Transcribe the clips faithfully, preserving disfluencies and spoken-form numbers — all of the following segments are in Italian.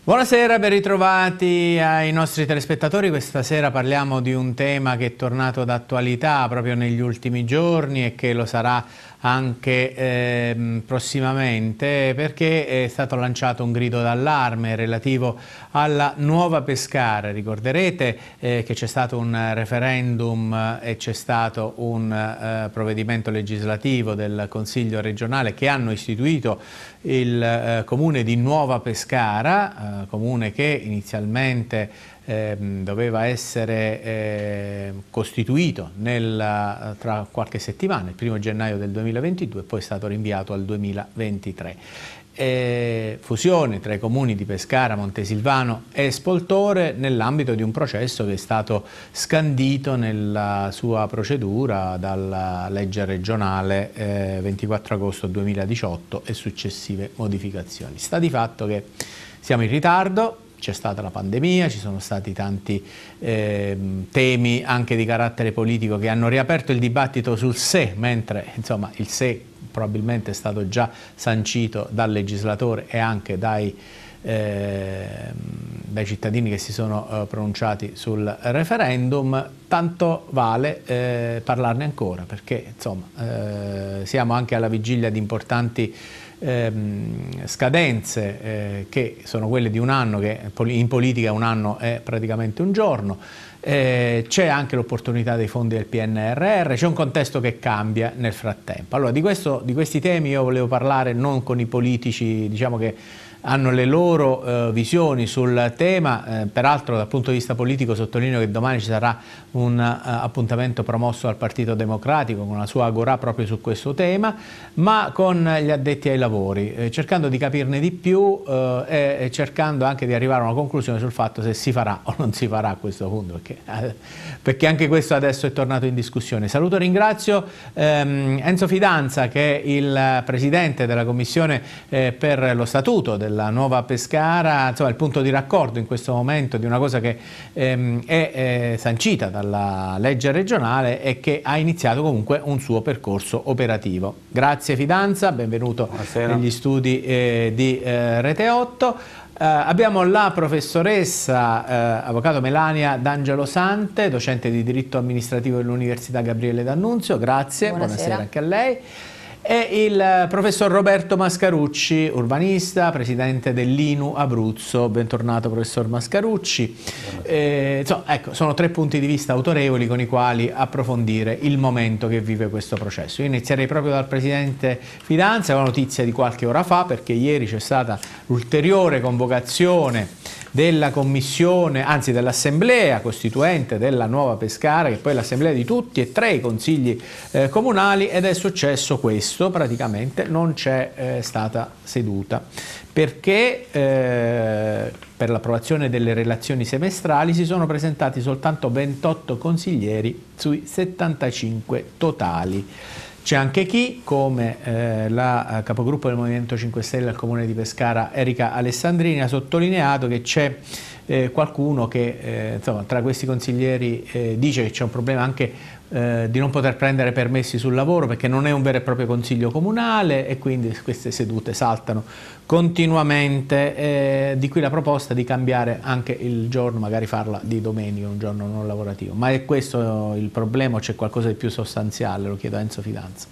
Buonasera, ben ritrovati ai nostri telespettatori. Questa sera parliamo di un tema che è tornato d'attualità proprio negli ultimi giorni e che lo sarà anche eh, prossimamente, perché è stato lanciato un grido d'allarme relativo alla nuova Pescara. Ricorderete eh, che c'è stato un referendum e c'è stato un eh, provvedimento legislativo del Consiglio regionale che hanno istituito il eh, comune di Nuova Pescara, eh, comune che inizialmente eh, doveva essere eh, costituito nel, tra qualche settimana, il primo gennaio del duemilaventidue, e poi è stato rinviato al duemilaventitré. E fusione tra i comuni di Pescara, Montesilvano e Spoltore nell'ambito di un processo che è stato scandito nella sua procedura dalla legge regionale eh, ventiquattro agosto duemiladiciotto e successive modificazioni. Sta di fatto che siamo in ritardo, c'è stata la pandemia, ci sono stati tanti eh, temi anche di carattere politico che hanno riaperto il dibattito sul se, mentre insomma il se probabilmente è stato già sancito dal legislatore e anche dai, eh, dai cittadini che si sono eh, pronunciati sul referendum. Tanto vale eh, parlarne ancora, perché insomma eh, siamo anche alla vigilia di importanti Ehm, scadenze eh, che sono quelle di un anno, che in politica un anno è praticamente un giorno. Eh, c'è anche l'opportunità dei fondi del P N R R, c'è un contesto che cambia nel frattempo. Allora, di, questo, di questi temi io volevo parlare non con i politici, diciamo, che hanno le loro eh, visioni sul tema, eh, peraltro dal punto di vista politico sottolineo che domani ci sarà un uh, appuntamento promosso dal Partito Democratico con la sua agorà proprio su questo tema, ma con gli addetti ai lavori, eh, cercando di capirne di più eh, e cercando anche di arrivare a una conclusione sul fatto se si farà o non si farà a questo punto, perché, eh, perché anche questo adesso è tornato in discussione. Saluto e ringrazio ehm, Enzo Fidanza, che è il presidente della Commissione eh, per lo Statuto del la Nuova Pescara, insomma il punto di raccordo in questo momento di una cosa che ehm, è eh, sancita dalla legge regionale e che ha iniziato comunque un suo percorso operativo. Grazie Fidanza, benvenuto Buonasera. negli studi eh, di eh, Rete otto. Uh, abbiamo la professoressa uh, avvocato Melania D'Angelo Sante, docente di diritto amministrativo dell'Università Gabriele D'Annunzio, grazie, buonasera. buonasera anche a lei. E il professor Roberto Mascarucci, urbanista, presidente dell'I N U Abruzzo. Bentornato professor Mascarucci. Eh, insomma, ecco, sono tre punti di vista autorevoli con i quali approfondire il momento che vive questo processo. Io inizierei proprio dal presidente Fidanza, con una notizia di qualche ora fa, perché ieri c'è stata l'ulteriore convocazione della commissione, anzi dell'assemblea costituente della Nuova Pescara, che poi è l'assemblea di tutti e tre i consigli eh, comunali, ed è successo questo, praticamente non c'è eh, stata seduta, perché eh, per l'approvazione delle relazioni semestrali si sono presentati soltanto ventotto consiglieri sui settantacinque totali. C'è anche chi, come eh, la capogruppo del Movimento cinque Stelle al Comune di Pescara, Erika Alessandrini, ha sottolineato che c'è eh, qualcuno che eh, insomma, tra questi consiglieri eh, dice che c'è un problema anche eh, di non poter prendere permessi sul lavoro, perché non è un vero e proprio consiglio comunale e quindi queste sedute saltano continuamente, eh, di qui la proposta di cambiare anche il giorno, magari farla di domenica, un giorno non lavorativo. Ma è questo il problema o c'è qualcosa di più sostanziale? Lo chiedo a Enzo Fidanza.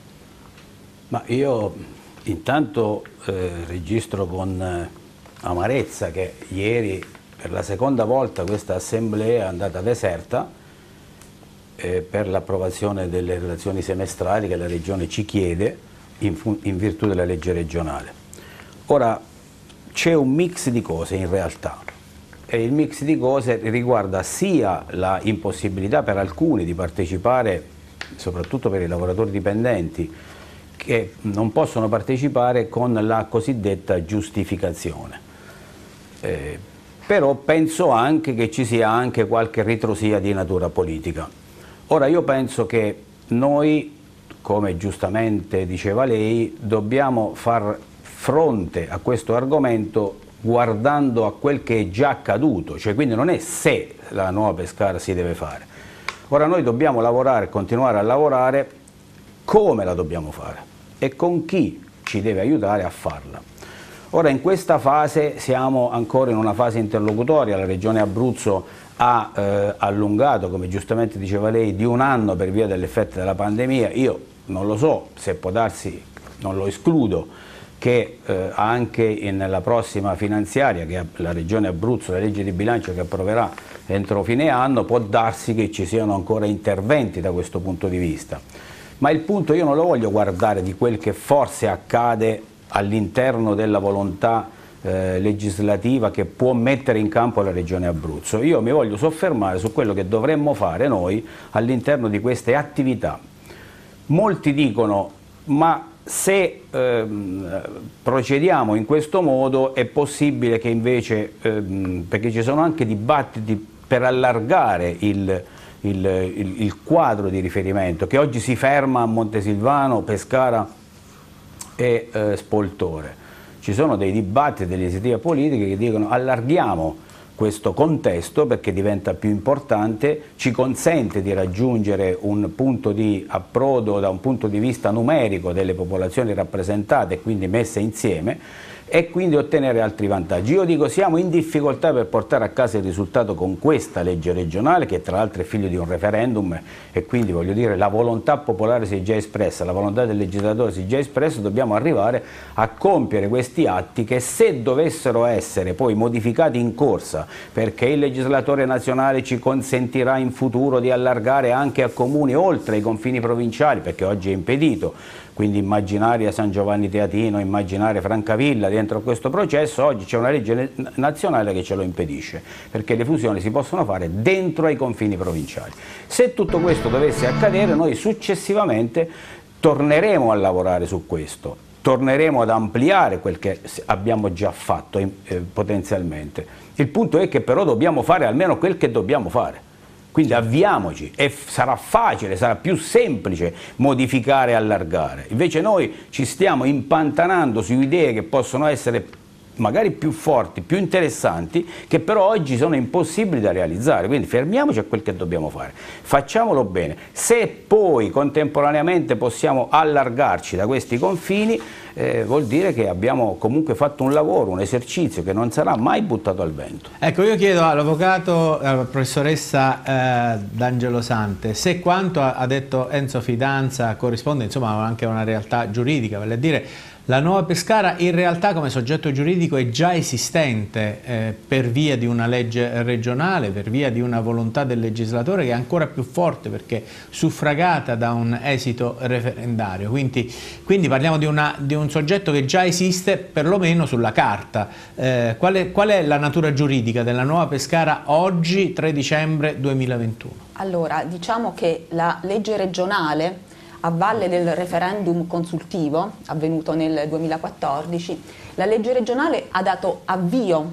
Ma io intanto eh, registro con eh, amarezza che ieri per la seconda volta questa assemblea è andata deserta eh, per l'approvazione delle relazioni semestrali che la Regione ci chiede in, in virtù della legge regionale. Ora c'è un mix di cose in realtà e il mix di cose riguarda sia la impossibilità per alcuni di partecipare, soprattutto per i lavoratori dipendenti, che non possono partecipare con la cosiddetta giustificazione. Eh, però penso anche che ci sia anche qualche ritrosia di natura politica. Ora io penso che noi, come giustamente diceva lei, dobbiamo far fronte a questo argomento guardando a quel che è già accaduto, cioè quindi non è se la Nuova Pescara si deve fare. Ora noi dobbiamo lavorare, continuare a lavorare come la dobbiamo fare e con chi ci deve aiutare a farla. Ora in questa fase siamo ancora in una fase interlocutoria, la Regione Abruzzo ha eh, allungato, come giustamente diceva lei, di un anno per via dell'effetto della pandemia. Io non lo so se può darsi, non lo escludo, che eh, anche nella prossima finanziaria che la Regione Abruzzo, la legge di bilancio che approverà entro fine anno, può darsi che ci siano ancora interventi da questo punto di vista. Ma il punto io non lo voglio guardare di quel che forse accade all'interno della volontà eh, legislativa che può mettere in campo la Regione Abruzzo. Io mi voglio soffermare su quello che dovremmo fare noi all'interno di queste attività. Molti dicono, ma se ehm, procediamo in questo modo è possibile che invece, ehm, perché ci sono anche dibattiti per allargare il, il, il, il quadro di riferimento, che oggi si ferma a Montesilvano, Pescara e eh, Spoltore. Ci sono dei dibattiti, delle iniziative politiche che dicono allarghiamo questo contesto perché diventa più importante, ci consente di raggiungere un punto di approdo da un punto di vista numerico delle popolazioni rappresentate e quindi messe insieme, e quindi ottenere altri vantaggi. Io dico siamo in difficoltà per portare a casa il risultato con questa legge regionale, che tra l'altro è figlio di un referendum, e quindi voglio dire la volontà popolare si è già espressa, la volontà del legislatore si è già espressa, dobbiamo arrivare a compiere questi atti che, se dovessero essere poi modificati in corsa, perché il legislatore nazionale ci consentirà in futuro di allargare anche a comuni oltre i confini provinciali, perché oggi è impedito, quindi immaginare San Giovanni Teatino, immaginare Francavilla dentro questo processo, oggi c'è una legge nazionale che ce lo impedisce, perché le fusioni si possono fare dentro ai confini provinciali. Se tutto questo dovesse accadere, noi successivamente torneremo a lavorare su questo, torneremo ad ampliare quel che abbiamo già fatto eh, potenzialmente. Il punto è che però dobbiamo fare almeno quel che dobbiamo fare. Quindi avviamoci, e sarà facile, sarà più semplice modificare e allargare. Invece noi ci stiamo impantanando su idee che possono essere magari più forti, più interessanti, che però oggi sono impossibili da realizzare. Quindi fermiamoci a quel che dobbiamo fare, facciamolo bene. Se poi contemporaneamente possiamo allargarci da questi confini, eh, vuol dire che abbiamo comunque fatto un lavoro, un esercizio che non sarà mai buttato al vento. Ecco, io chiedo all'avvocato, alla professoressa eh, D'Angelo Sante, se quanto ha detto Enzo Fidanza corrisponde insomma anche a una realtà giuridica, vale a dire la Nuova Pescara in realtà come soggetto giuridico è già esistente eh, per via di una legge regionale, per via di una volontà del legislatore che è ancora più forte perché suffragata da un esito referendario. Quindi, quindi parliamo di, una, di un soggetto che già esiste perlomeno sulla carta. Eh, qual è, qual è la natura giuridica della Nuova Pescara oggi, tre dicembre duemilaventuno? Allora, diciamo che la legge regionale, a valle del referendum consultivo avvenuto nel duemilaquattordici, la legge regionale ha dato avvio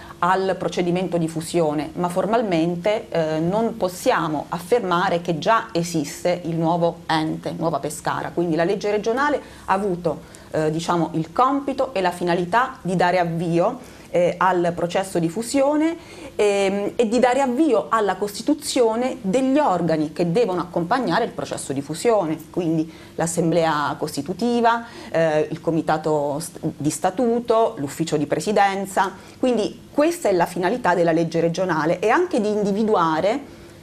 al procedimento di fusione, ma formalmente eh, non possiamo affermare che già esiste il nuovo ente, Nuova Pescara. Quindi la legge regionale ha avuto eh, diciamo, il compito e la finalità di dare avvio Eh, al processo di fusione eh, e di dare avvio alla costituzione degli organi che devono accompagnare il processo di fusione, quindi l'assemblea costitutiva, eh, il comitato st- di statuto, l'ufficio di presidenza. Quindi questa è la finalità della legge regionale, e anche di individuare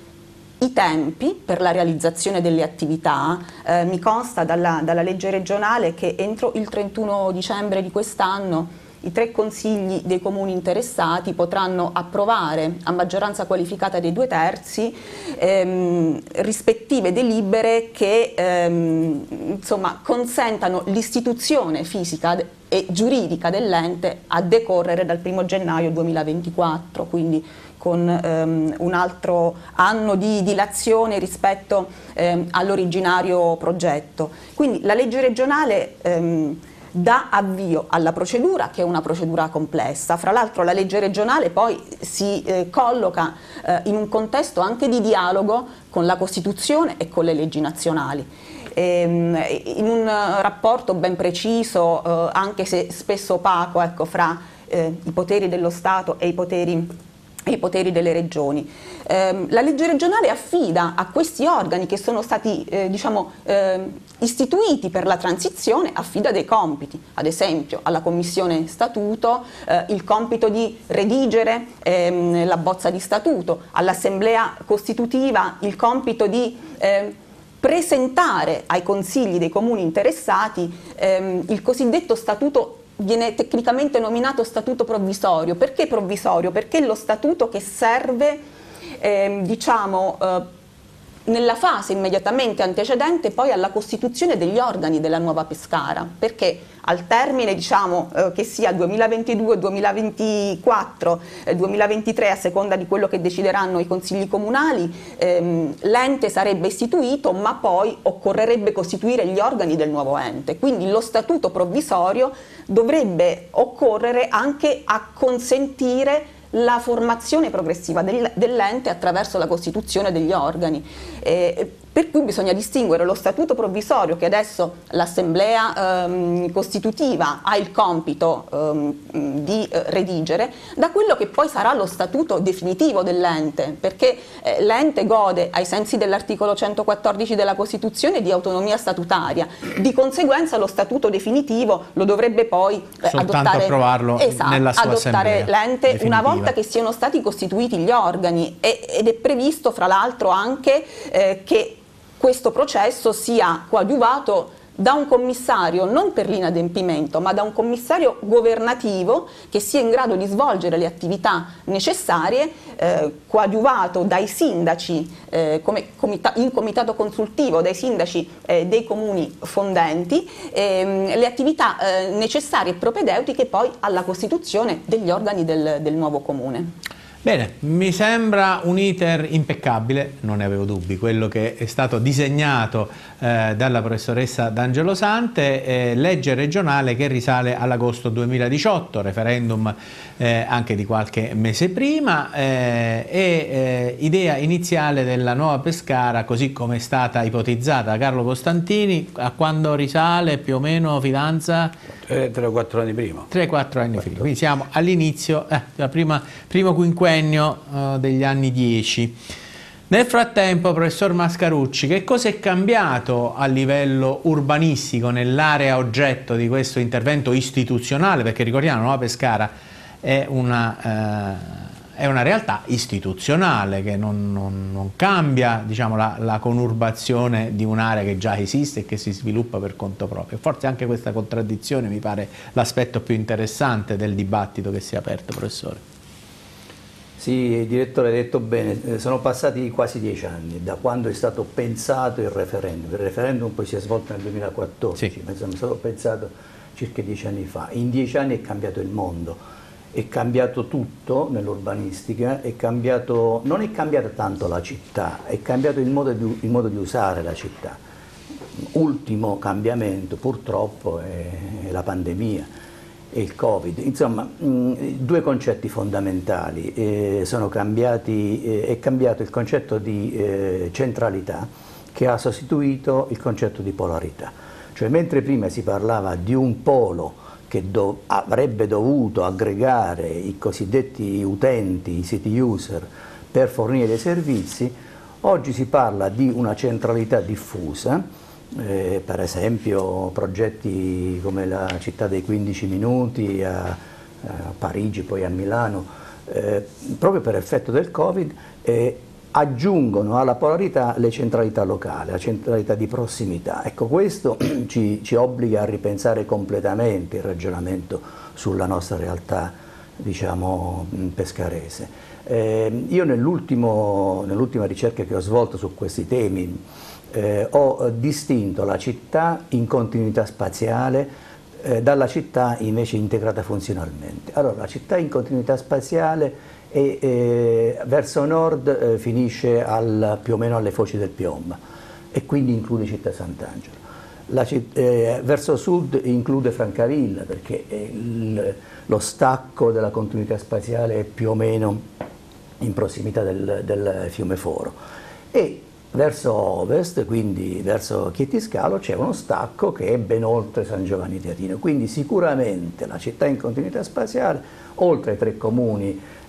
i tempi per la realizzazione delle attività. Eh, mi consta dalla, dalla legge regionale che entro il trentuno dicembre di quest'anno i tre consigli dei comuni interessati potranno approvare a maggioranza qualificata dei due terzi ehm, rispettive delibere che ehm, insomma, consentano l'istituzione fisica e giuridica dell'ente a decorrere dal primo gennaio duemilaventiquattro, quindi con ehm, un altro anno di dilazione rispetto ehm, all'originario progetto. Quindi la legge regionale ehm, dà avvio alla procedura, che è una procedura complessa. Fra l'altro la legge regionale poi si eh, colloca eh, in un contesto anche di dialogo con la Costituzione e con le leggi nazionali, ehm, in un rapporto ben preciso, eh, anche se spesso opaco, ecco, fra eh, i poteri dello Stato e i poteri i poteri delle regioni. Eh, la legge regionale affida a questi organi che sono stati eh, diciamo, eh, istituiti per la transizione, affida dei compiti, ad esempio alla Commissione Statuto eh, il compito di redigere ehm, la bozza di statuto, all'Assemblea Costitutiva il compito di eh, presentare ai consigli dei comuni interessati ehm, il cosiddetto statuto. Viene tecnicamente nominato statuto provvisorio. Perché provvisorio? Perché è lo statuto che serve eh, diciamo, eh, nella fase immediatamente antecedente poi alla costituzione degli organi della nuova Pescara, perché al termine diciamo eh, che sia duemilaventidue, duemilaventiquattro, eh, duemilaventitré a seconda di quello che decideranno i consigli comunali, ehm, l'ente sarebbe istituito, ma poi occorrerebbe costituire gli organi del nuovo ente, quindi lo statuto provvisorio dovrebbe occorrere anche a consentire la formazione progressiva del, dell'ente attraverso la costituzione degli organi. Eh, per cui bisogna distinguere lo statuto provvisorio che adesso l'Assemblea ehm, Costitutiva ha il compito ehm, di eh, redigere, da quello che poi sarà lo statuto definitivo dell'ente, perché eh, l'ente gode ai sensi dell'articolo centoquattordici della Costituzione di autonomia statutaria, di conseguenza lo statuto definitivo lo dovrebbe poi eh, adottare, approvarlo esatto, nella sua adottare l'ente definitiva. Una volta che siano stati costituiti gli organi, e, ed è previsto fra l'altro anche eh, che questo processo sia coadiuvato da un commissario non per l'inadempimento, ma da un commissario governativo che sia in grado di svolgere le attività necessarie, eh, coadiuvato dai sindaci, eh, come comita- in comitato consultivo, dai sindaci eh, dei comuni fondenti, ehm, le attività eh, necessarie e propedeutiche poi alla costituzione degli organi del, del nuovo comune. Bene, mi sembra un iter impeccabile, non ne avevo dubbi, quello che è stato disegnato eh, dalla professoressa D'Angelo Sante, eh, legge regionale che risale all'agosto duemiladiciotto, referendum eh, anche di qualche mese prima, eh, e eh, idea iniziale della nuova Pescara così come è stata ipotizzata da Carlo Costantini. A quando risale più o meno, Fidanza? tre o quattro anni prima. tre quattro anni prima, quindi siamo all'inizio, eh, la prima, primo quinquennio eh, degli anni dieci. Nel frattempo, professor Mascarucci, che cosa è cambiato a livello urbanistico nell'area oggetto di questo intervento istituzionale? Perché ricordiamo, la Nuova Pescara è una, eh, è una realtà istituzionale che non, non, non cambia, diciamo, la, la conurbazione di un'area che già esiste e che si sviluppa per conto proprio. Forse anche questa contraddizione mi pare l'aspetto più interessante del dibattito che si è aperto, professore. Sì, direttore, hai detto bene, sono passati quasi dieci anni da quando è stato pensato il referendum. Il referendum poi si è svolto nel duemilaquattordici, sì. Insomma, è stato pensato circa dieci anni fa. In dieci anni è cambiato il mondo, è cambiato tutto nell'urbanistica, è cambiato, non è cambiata tanto la città, è cambiato il modo di, il modo di usare la città. Ultimo cambiamento purtroppo è, è la pandemia e il Covid. Insomma, mh, due concetti fondamentali. Eh, sono cambiati, eh, è cambiato il concetto di eh, centralità, che ha sostituito il concetto di polarità. Cioè, mentre prima si parlava di un polo che do, avrebbe dovuto aggregare i cosiddetti utenti, i city user, per fornire dei servizi, oggi si parla di una centralità diffusa. Eh, per esempio progetti come la città dei quindici minuti a, a Parigi, poi a Milano, eh, proprio per effetto del Covid, eh, aggiungono alla polarità le centralità locali, la centralità di prossimità. Ecco, questo ci, ci obbliga a ripensare completamente il ragionamento sulla nostra realtà, diciamo, pescarese. Eh, io nell'ultimo, nell'ultima ricerca che ho svolto su questi temi Eh, ho distinto la città in continuità spaziale eh, dalla città invece integrata funzionalmente. Allora, la città in continuità spaziale è, eh, verso nord eh, finisce al, più o meno alle foci del Piombo e quindi include Città Sant'Angelo. La, eh, verso sud include Francavilla, perché il, lo stacco della continuità spaziale è più o meno in prossimità del, del fiume Foro. E verso ovest, quindi verso Chiettiscalo, c'è uno stacco che è ben oltre San Giovanni Teatino, quindi sicuramente la città in continuità spaziale, oltre ai tre comuni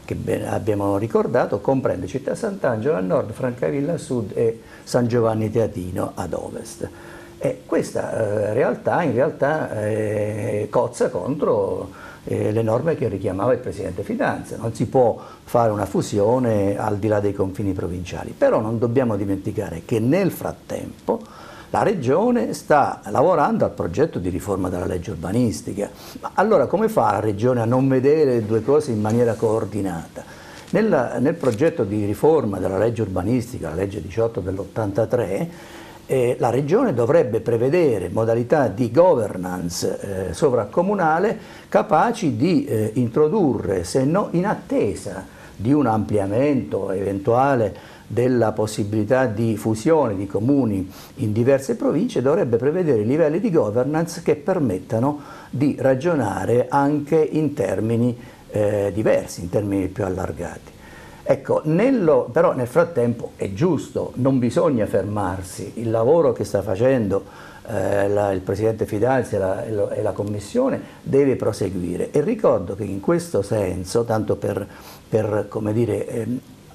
che abbiamo ricordato, comprende Città Sant'Angelo a nord, Francavilla a sud e San Giovanni Teatino ad ovest. E questa eh, realtà in realtà eh, cozza contro eh, le norme che richiamava il Presidente Fidanza. Non si può fare una fusione al di là dei confini provinciali, però non dobbiamo dimenticare che nel frattempo la Regione sta lavorando al progetto di riforma della legge urbanistica. Ma allora come fa la Regione a non vedere le due cose in maniera coordinata? Nella, nel progetto di riforma della legge urbanistica, la legge diciotto dell'ottantatré, eh, la Regione dovrebbe prevedere modalità di governance eh, sovracomunale capaci di eh, introdurre, se no in attesa di un ampliamento eventuale della possibilità di fusione di comuni in diverse province, dovrebbe prevedere livelli di governance che permettano di ragionare anche in termini eh, diversi, in termini più allargati. Ecco, nello, però nel frattempo è giusto, non bisogna fermarsi, il lavoro che sta facendo eh, la, il Presidente Fidanza e la, e la Commissione deve proseguire, e ricordo che in questo senso, tanto per, per come dire, eh,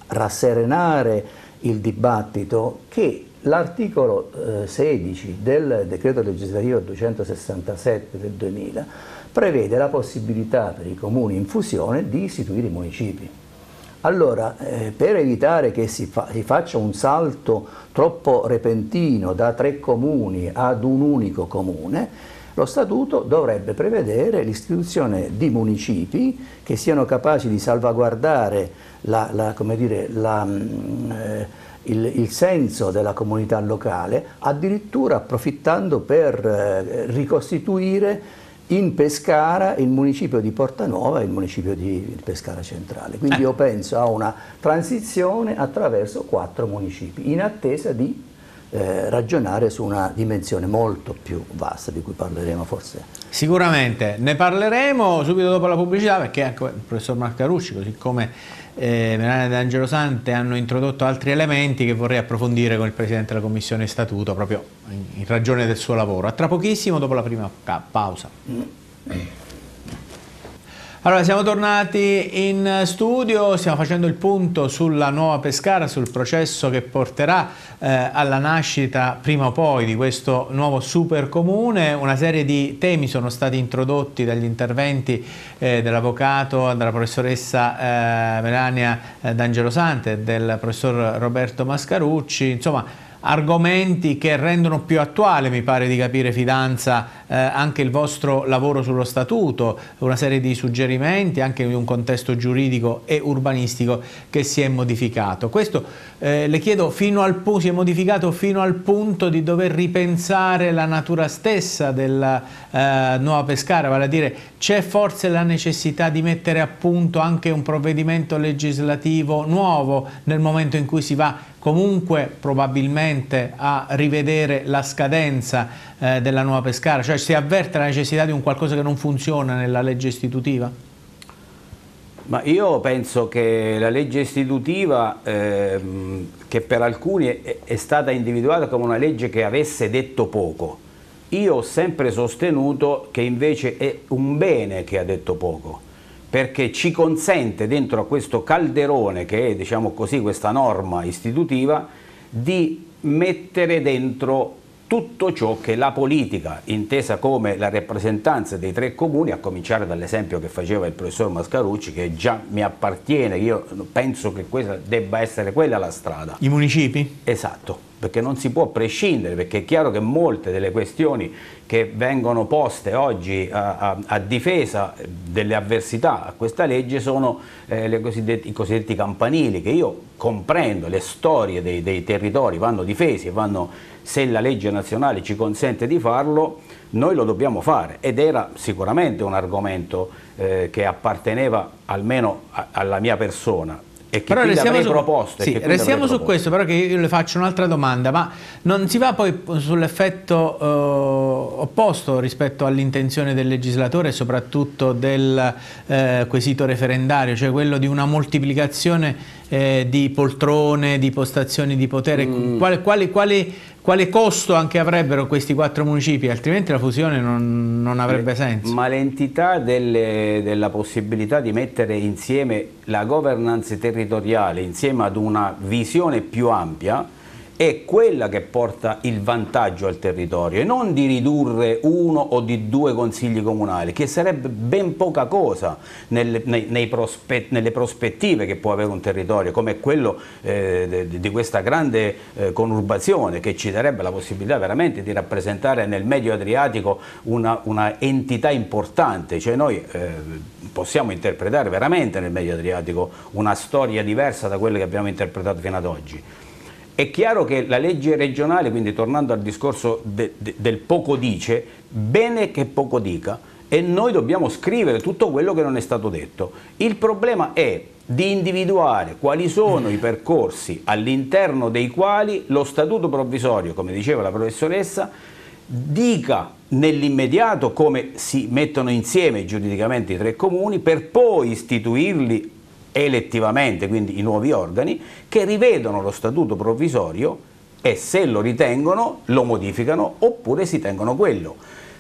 rasserenare il dibattito, che l'articolo eh, sedici del decreto legislativo duecentosessantasette del duemila prevede la possibilità per i comuni in fusione di istituire i municipi. Allora, eh, per evitare che si, fa, si faccia un salto troppo repentino da tre comuni ad un unico comune, lo Statuto dovrebbe prevedere l'istituzione di municipi che siano capaci di salvaguardare la, la, come dire, la, eh, il, il senso della comunità locale, addirittura approfittando per eh, ricostituire in Pescara il municipio di Portanuova e il municipio di Pescara Centrale. Quindi io penso a una transizione attraverso quattro municipi, in attesa di Eh, ragionare su una dimensione molto più vasta, di cui parleremo forse. Sicuramente ne parleremo subito dopo la pubblicità, perché anche il professor Mascarucci, così come eh, Melania D'Angelosante, hanno introdotto altri elementi che vorrei approfondire con il Presidente della Commissione Statuto, proprio in, in ragione del suo lavoro. A tra pochissimo, dopo la prima pausa. Mm. Allora, siamo tornati in studio, stiamo facendo il punto sulla Nuova Pescara, sul processo che porterà eh, alla nascita prima o poi di questo nuovo supercomune. Una serie di temi sono stati introdotti dagli interventi eh, dell'avvocato, della professoressa eh, Melania D'Angelosante e del professor Roberto Mascarucci, insomma argomenti che rendono più attuale, mi pare di capire, Fidanza, eh, anche il vostro lavoro sullo statuto, una serie di suggerimenti anche in un contesto giuridico e urbanistico che si è modificato. Questo eh, le chiedo, fino al punto, si è modificato fino al punto di dover ripensare la natura stessa della eh, Nuova Pescara, vale a dire c'è forse la necessità di mettere a punto anche un provvedimento legislativo nuovo nel momento in cui si va comunque probabilmente a rivedere la scadenza eh, della Nuova Pescara, cioè si avverte la necessità di un qualcosa che non funziona nella legge istitutiva? Ma io penso che la legge istitutiva, ehm, che per alcuni è, è stata individuata come una legge che avesse detto poco, io ho sempre sostenuto che invece è un bene che ha detto poco, perché ci consente dentro a questo calderone che è, diciamo così, questa norma istitutiva, di mettere dentro tutto ciò che la politica, intesa come la rappresentanza dei tre comuni, a cominciare dall'esempio che faceva il professor Mascarucci, che già mi appartiene, io penso che questa debba essere quella la strada. I municipi? Esatto, perché non si può prescindere, perché è chiaro che molte delle questioni che vengono poste oggi a, a, a difesa delle avversità a questa legge sono eh, le cosiddetti, i cosiddetti campanili, che io comprendo, le storie dei, dei territori vanno difesi e vanno, se la legge nazionale ci consente di farlo, noi lo dobbiamo fare, ed era sicuramente un argomento eh, che apparteneva almeno a, alla mia persona. E che però restiamo, su, proposto, sì, e che restiamo su proposto. questo, però che io le faccio un'altra domanda, ma non si va poi sull'effetto eh, opposto rispetto all'intenzione del legislatore e soprattutto del eh, quesito referendario, cioè quello di una moltiplicazione eh, di poltrone, di postazioni di potere? Mm. Quali, quali, quali, quale costo anche avrebbero questi quattro municipi, altrimenti la fusione non, non avrebbe senso. Ma l'entità delle, della possibilità di mettere insieme la governance territoriale insieme ad una visione più ampia è quella che porta il vantaggio al territorio, e non di ridurre uno o di due consigli comunali, che sarebbe ben poca cosa nelle, nei, nei prospe, nelle prospettive che può avere un territorio, come quello eh, di, di questa grande eh, conurbazione, che ci darebbe la possibilità veramente di rappresentare nel Medio Adriatico una, una entità importante. Cioè noi eh, possiamo interpretare veramente nel Medio Adriatico una storia diversa da quella che abbiamo interpretato fino ad oggi. È chiaro che la legge regionale, quindi tornando al discorso de, de, del poco dice, bene che poco dica, e noi dobbiamo scrivere tutto quello che non è stato detto. Il problema è di individuare quali sono i percorsi all'interno dei quali lo statuto provvisorio, come diceva la professoressa, dica nell'immediato come si mettono insieme giuridicamente i tre comuni, per poi istituirli elettivamente, quindi i nuovi organi, che rivedono lo statuto provvisorio e, se lo ritengono, lo modificano oppure si tengono quello.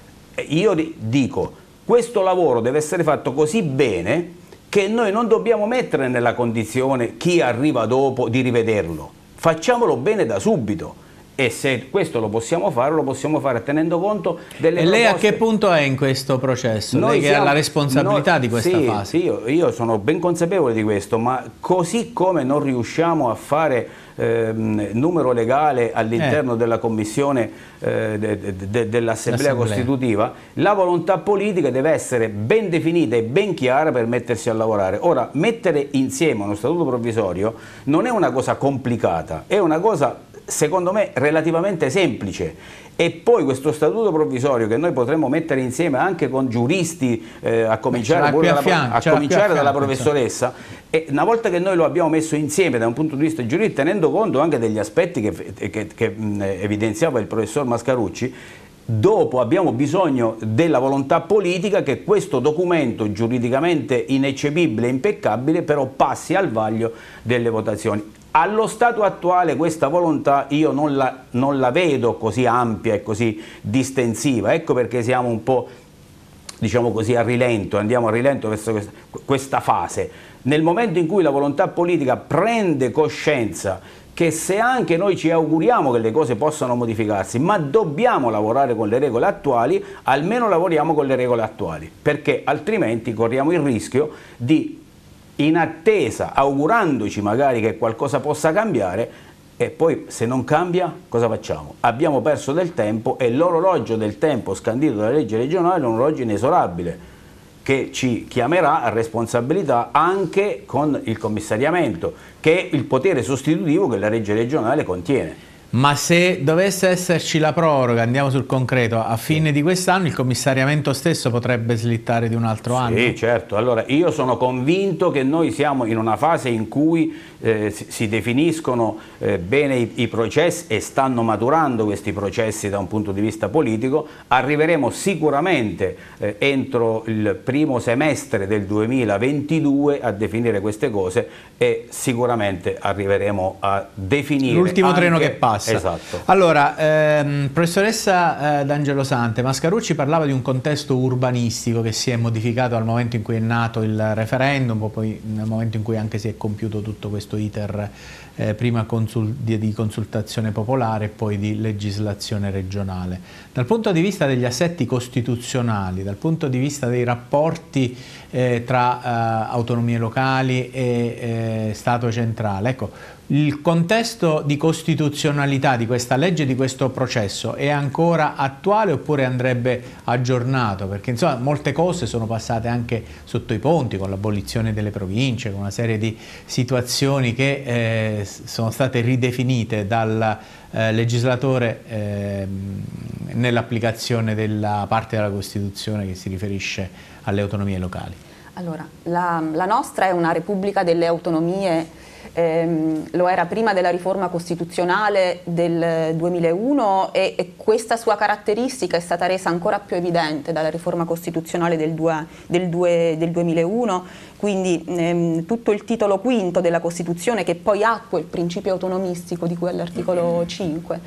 Io dico, questo lavoro deve essere fatto così bene che noi non dobbiamo mettere nella condizione chi arriva dopo di rivederlo. Facciamolo bene da subito. E se questo lo possiamo fare, lo possiamo fare tenendo conto delle E lei proposte. a che punto è in questo processo? Noi lei che siamo, ha la responsabilità noi, di questa sì, fase. Sì, io, io sono ben consapevole di questo, ma così come non riusciamo a fare ehm, numero legale all'interno eh. della commissione eh, de, de, de, dell'Assemblea Costitutiva, la volontà politica deve essere ben definita e ben chiara per mettersi a lavorare. Ora, mettere insieme uno statuto provvisorio non è una cosa complicata, è una cosa, secondo me, relativamente semplice. E poi questo statuto provvisorio, che noi potremmo mettere insieme anche con giuristi, eh, a cominciare, Beh, dalla, fianco, a cominciare dalla professoressa, e una volta che noi lo abbiamo messo insieme da un punto di vista giuridico, tenendo conto anche degli aspetti che, che, che mh, evidenziava il professor Mascarucci, dopo abbiamo bisogno della volontà politica che questo documento giuridicamente ineccepibile e impeccabile però passi al vaglio delle votazioni. Allo stato attuale questa volontà io non la, non la vedo così ampia e così distensiva, ecco perché siamo un po', diciamo così, a rilento, andiamo a rilento verso questa, questa fase. Nel momento in cui la volontà politica prende coscienza che, se anche noi ci auguriamo che le cose possano modificarsi, ma dobbiamo lavorare con le regole attuali, almeno lavoriamo con le regole attuali, perché altrimenti corriamo il rischio di, in attesa, augurandoci magari che qualcosa possa cambiare, e poi se non cambia cosa facciamo? Abbiamo perso del tempo, e l'orologio del tempo scandito dalla legge regionale è un orologio inesorabile che ci chiamerà a responsabilità anche con il commissariamento, che è il potere sostitutivo che la legge regionale contiene. Ma se dovesse esserci la proroga, andiamo sul concreto, a fine sì. di quest'anno il commissariamento stesso potrebbe slittare di un altro sì, anno? Sì, certo. Allora, io sono convinto che noi siamo in una fase in cui eh, si, si definiscono eh, bene i, i processi, e stanno maturando questi processi da un punto di vista politico. Arriveremo sicuramente eh, entro il primo semestre del duemilaventidue a definire queste cose, e sicuramente arriveremo a definire l'ultimo anche... treno che passa. Esatto. Allora, ehm, professoressa eh, D'Angelo Sante, Mascarucci parlava di un contesto urbanistico che si è modificato al momento in cui è nato il referendum, poi nel momento in cui anche si è compiuto tutto questo iter eh, prima consul di, di consultazione popolare e poi di legislazione regionale. Dal punto di vista degli assetti costituzionali, dal punto di vista dei rapporti eh, tra eh, autonomie locali e eh, Stato centrale, ecco, il contesto di costituzionalità di questa legge, di questo processo, è ancora attuale oppure andrebbe aggiornato? Perché insomma molte cose sono passate anche sotto i ponti, con l'abolizione delle province, con una serie di situazioni che eh, sono state ridefinite dal eh, legislatore eh, nell'applicazione della parte della Costituzione che si riferisce alle autonomie locali. Allora, la, la nostra è una Repubblica delle autonomie. Ehm, lo era prima della riforma costituzionale del duemilauno, e, e questa sua caratteristica è stata resa ancora più evidente dalla riforma costituzionale del, due, del, due, del duemilauno, quindi ehm, tutto il titolo quinto della Costituzione, che poi attua il principio autonomistico di cui all'articolo cinque.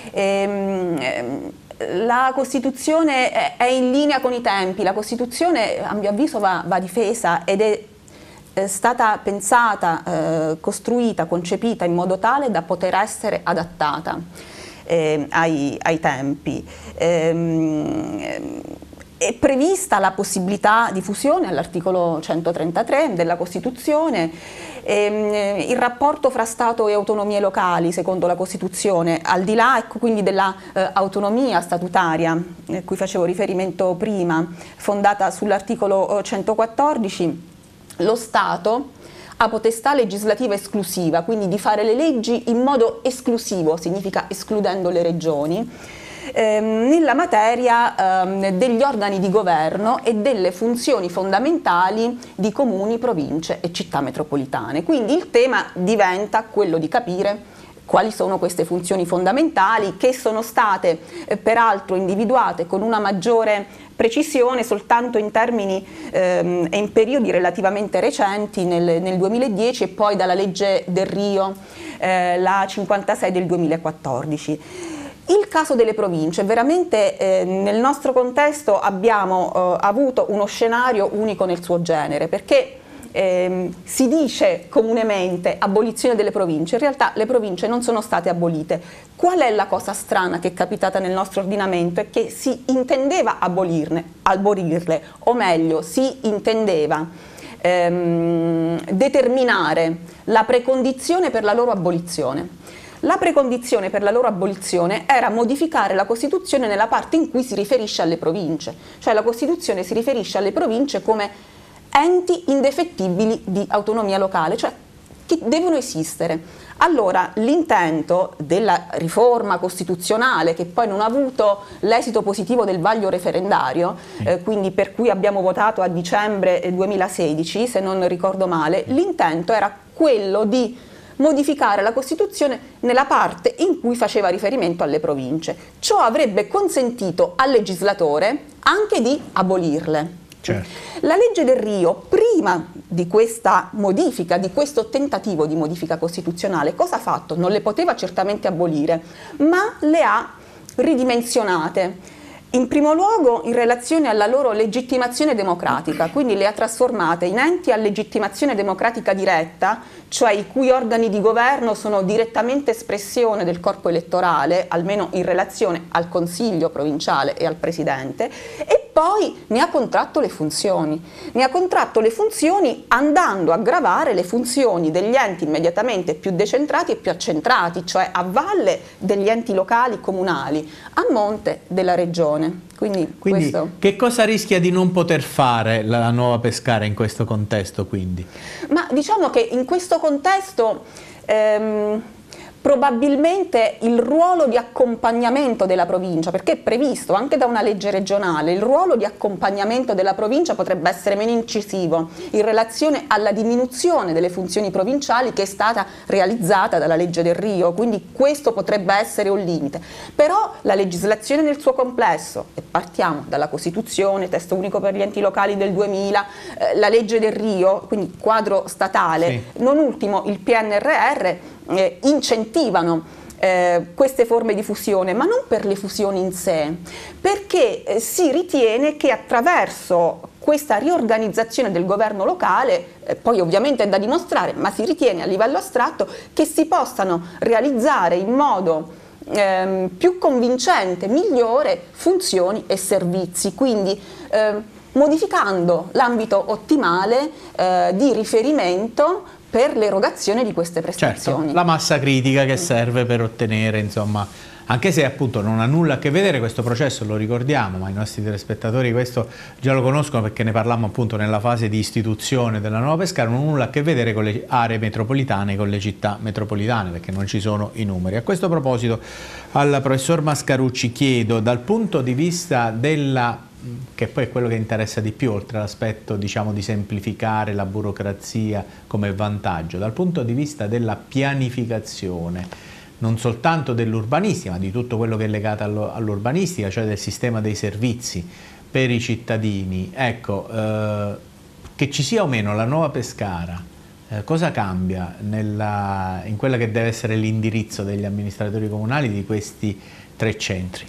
Ehm, ehm, La Costituzione è in linea con i tempi, la Costituzione a mio avviso va, va difesa ed è è stata pensata, eh, costruita, concepita in modo tale da poter essere adattata eh, ai, ai tempi. Ehm, è prevista la possibilità di fusione all'articolo centotrentatré della Costituzione. Ehm, il rapporto fra Stato e autonomie locali, secondo la Costituzione, al di là ecco, quindi dell'autonomia eh, statutaria a cui facevo riferimento prima, fondata sull'articolo centoquattordici, lo Stato ha potestà legislativa esclusiva, quindi di fare le leggi in modo esclusivo, significa escludendo le regioni, ehm, nella materia ehm, degli organi di governo e delle funzioni fondamentali di comuni, province e città metropolitane. Quindi il tema diventa quello di capire quali sono queste funzioni fondamentali, che sono state eh, peraltro individuate con una maggiore precisione soltanto in termini ehm, e in periodi relativamente recenti, nel, nel duemiladieci e poi dalla legge Delrio, eh, la cinquantasei del duemilaquattordici. Il caso delle province, veramente eh, nel nostro contesto abbiamo eh, avuto uno scenario unico nel suo genere, perché Eh, si dice comunemente abolizione delle province, in realtà le province non sono state abolite. Qual è la cosa strana che è capitata nel nostro ordinamento? È che si intendeva abolirne, abolirle, o meglio si intendeva ehm, determinare la precondizione per la loro abolizione. La precondizione per la loro abolizione era modificare la Costituzione nella parte in cui si riferisce alle province, cioè la Costituzione si riferisce alle province come enti indefettibili di autonomia locale, cioè che devono esistere. Allora l'intento della riforma costituzionale, che poi non ha avuto l'esito positivo del vaglio referendario, eh, quindi per cui abbiamo votato a dicembre duemilasedici, se non ricordo male, l'intento era quello di modificare la Costituzione nella parte in cui faceva riferimento alle province. Ciò avrebbe consentito al legislatore anche di abolirle. Certo. La legge Delrio, prima di questa modifica, di questo tentativo di modifica costituzionale, cosa ha fatto? Non le poteva certamente abolire, ma le ha ridimensionate. In primo luogo in relazione alla loro legittimazione democratica, quindi le ha trasformate in enti a legittimazione democratica diretta, cioè i cui organi di governo sono direttamente espressione del corpo elettorale, almeno in relazione al Consiglio provinciale e al Presidente, e poi ne ha contratto le funzioni. Ne ha contratto le funzioni andando a gravare le funzioni degli enti immediatamente più decentrati e più accentrati, cioè a valle degli enti locali comunali, a monte della regione. Quindi, quindi questo... che cosa rischia di non poter fare la nuova Pescara in questo contesto? Quindi? Ma diciamo che in questo contesto ehm, probabilmente il ruolo di accompagnamento della provincia, perché è previsto anche da una legge regionale, il ruolo di accompagnamento della provincia potrebbe essere meno incisivo in relazione alla diminuzione delle funzioni provinciali che è stata realizzata dalla legge Delrio, quindi questo potrebbe essere un limite. Però la legislazione nel suo complesso, e partiamo dalla Costituzione, testo unico per gli enti locali del duemila, eh, la legge Delrio, quindi quadro statale, sì. Non ultimo il P N R R, eh, incentivano eh, queste forme di fusione, ma non per le fusioni in sé, perché eh, si ritiene che attraverso questa riorganizzazione del governo locale, eh, poi ovviamente è da dimostrare, ma si ritiene a livello astratto che si possano realizzare in modo ehm, più convincente, migliore, funzioni e servizi, quindi eh, modificando l'ambito ottimale eh, di riferimento per l'erogazione di queste prestazioni. Certo, la massa critica che serve per ottenere, insomma, anche se appunto non ha nulla a che vedere questo processo, lo ricordiamo, ma i nostri telespettatori questo già lo conoscono perché ne parlammo appunto nella fase di istituzione della nuova Pescara, non ha nulla a che vedere con le aree metropolitane, con le città metropolitane, perché non ci sono i numeri. A questo proposito al professor Mascarucci chiedo, dal punto di vista della, che poi è quello che interessa di più, oltre all'aspetto diciamo di semplificare la burocrazia come vantaggio, dal punto di vista della pianificazione, non soltanto dell'urbanistica, ma di tutto quello che è legato all'urbanistica, cioè del sistema dei servizi per i cittadini, ecco, eh, che ci sia o meno la nuova Pescara, Eh, cosa cambia nella, in quello che deve essere l'indirizzo degli amministratori comunali di questi tre centri?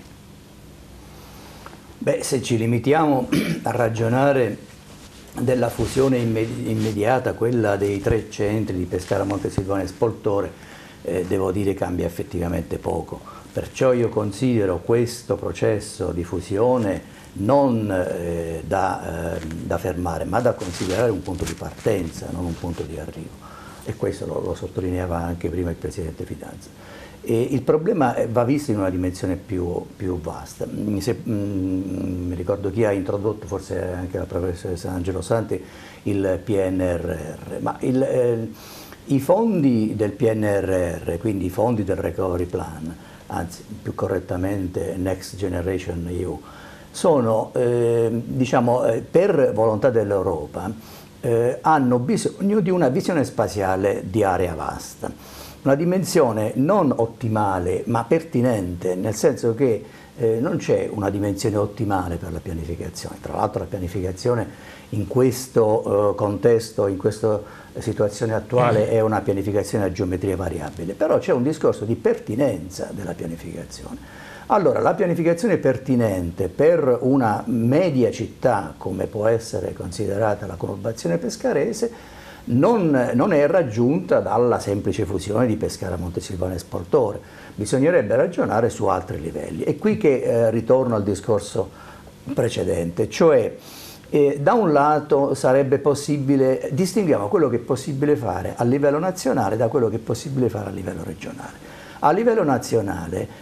Beh, se ci limitiamo a ragionare della fusione immediata, quella dei tre centri di Pescara, Montesilvano e Spoltore, eh, devo dire cambia effettivamente poco. Perciò io considero questo processo di fusione non eh, da, eh, da fermare, ma da considerare un punto di partenza, non un punto di arrivo. E questo lo, lo sottolineava anche prima il Presidente Fidanza. E il problema va visto in una dimensione più, più vasta. Se, mh, mi ricordo chi ha introdotto, forse anche la professoressa Angelo Santi, il P N R R, ma il, eh, i fondi del P N R R, quindi i fondi del Recovery Plan, anzi più correttamente Next Generation E U, sono, eh, diciamo, eh, per volontà dell'Europa, eh, hanno bisogno di una visione spaziale di area vasta. Una dimensione non ottimale ma pertinente, nel senso che eh, non c'è una dimensione ottimale per la pianificazione. Tra l'altro la pianificazione in questo eh, contesto, in questa situazione attuale è una pianificazione a geometria variabile, però c'è un discorso di pertinenza della pianificazione. Allora, la pianificazione pertinente per una media città, come può essere considerata la conurbazione pescarese, Non, non è raggiunta dalla semplice fusione di Pescara, Montesilvano e Spoltore, bisognerebbe ragionare su altri livelli. È qui che eh, ritorno al discorso precedente, cioè eh, da un lato sarebbe possibile, distinguiamo quello che è possibile fare a livello nazionale da quello che è possibile fare a livello regionale. A livello nazionale,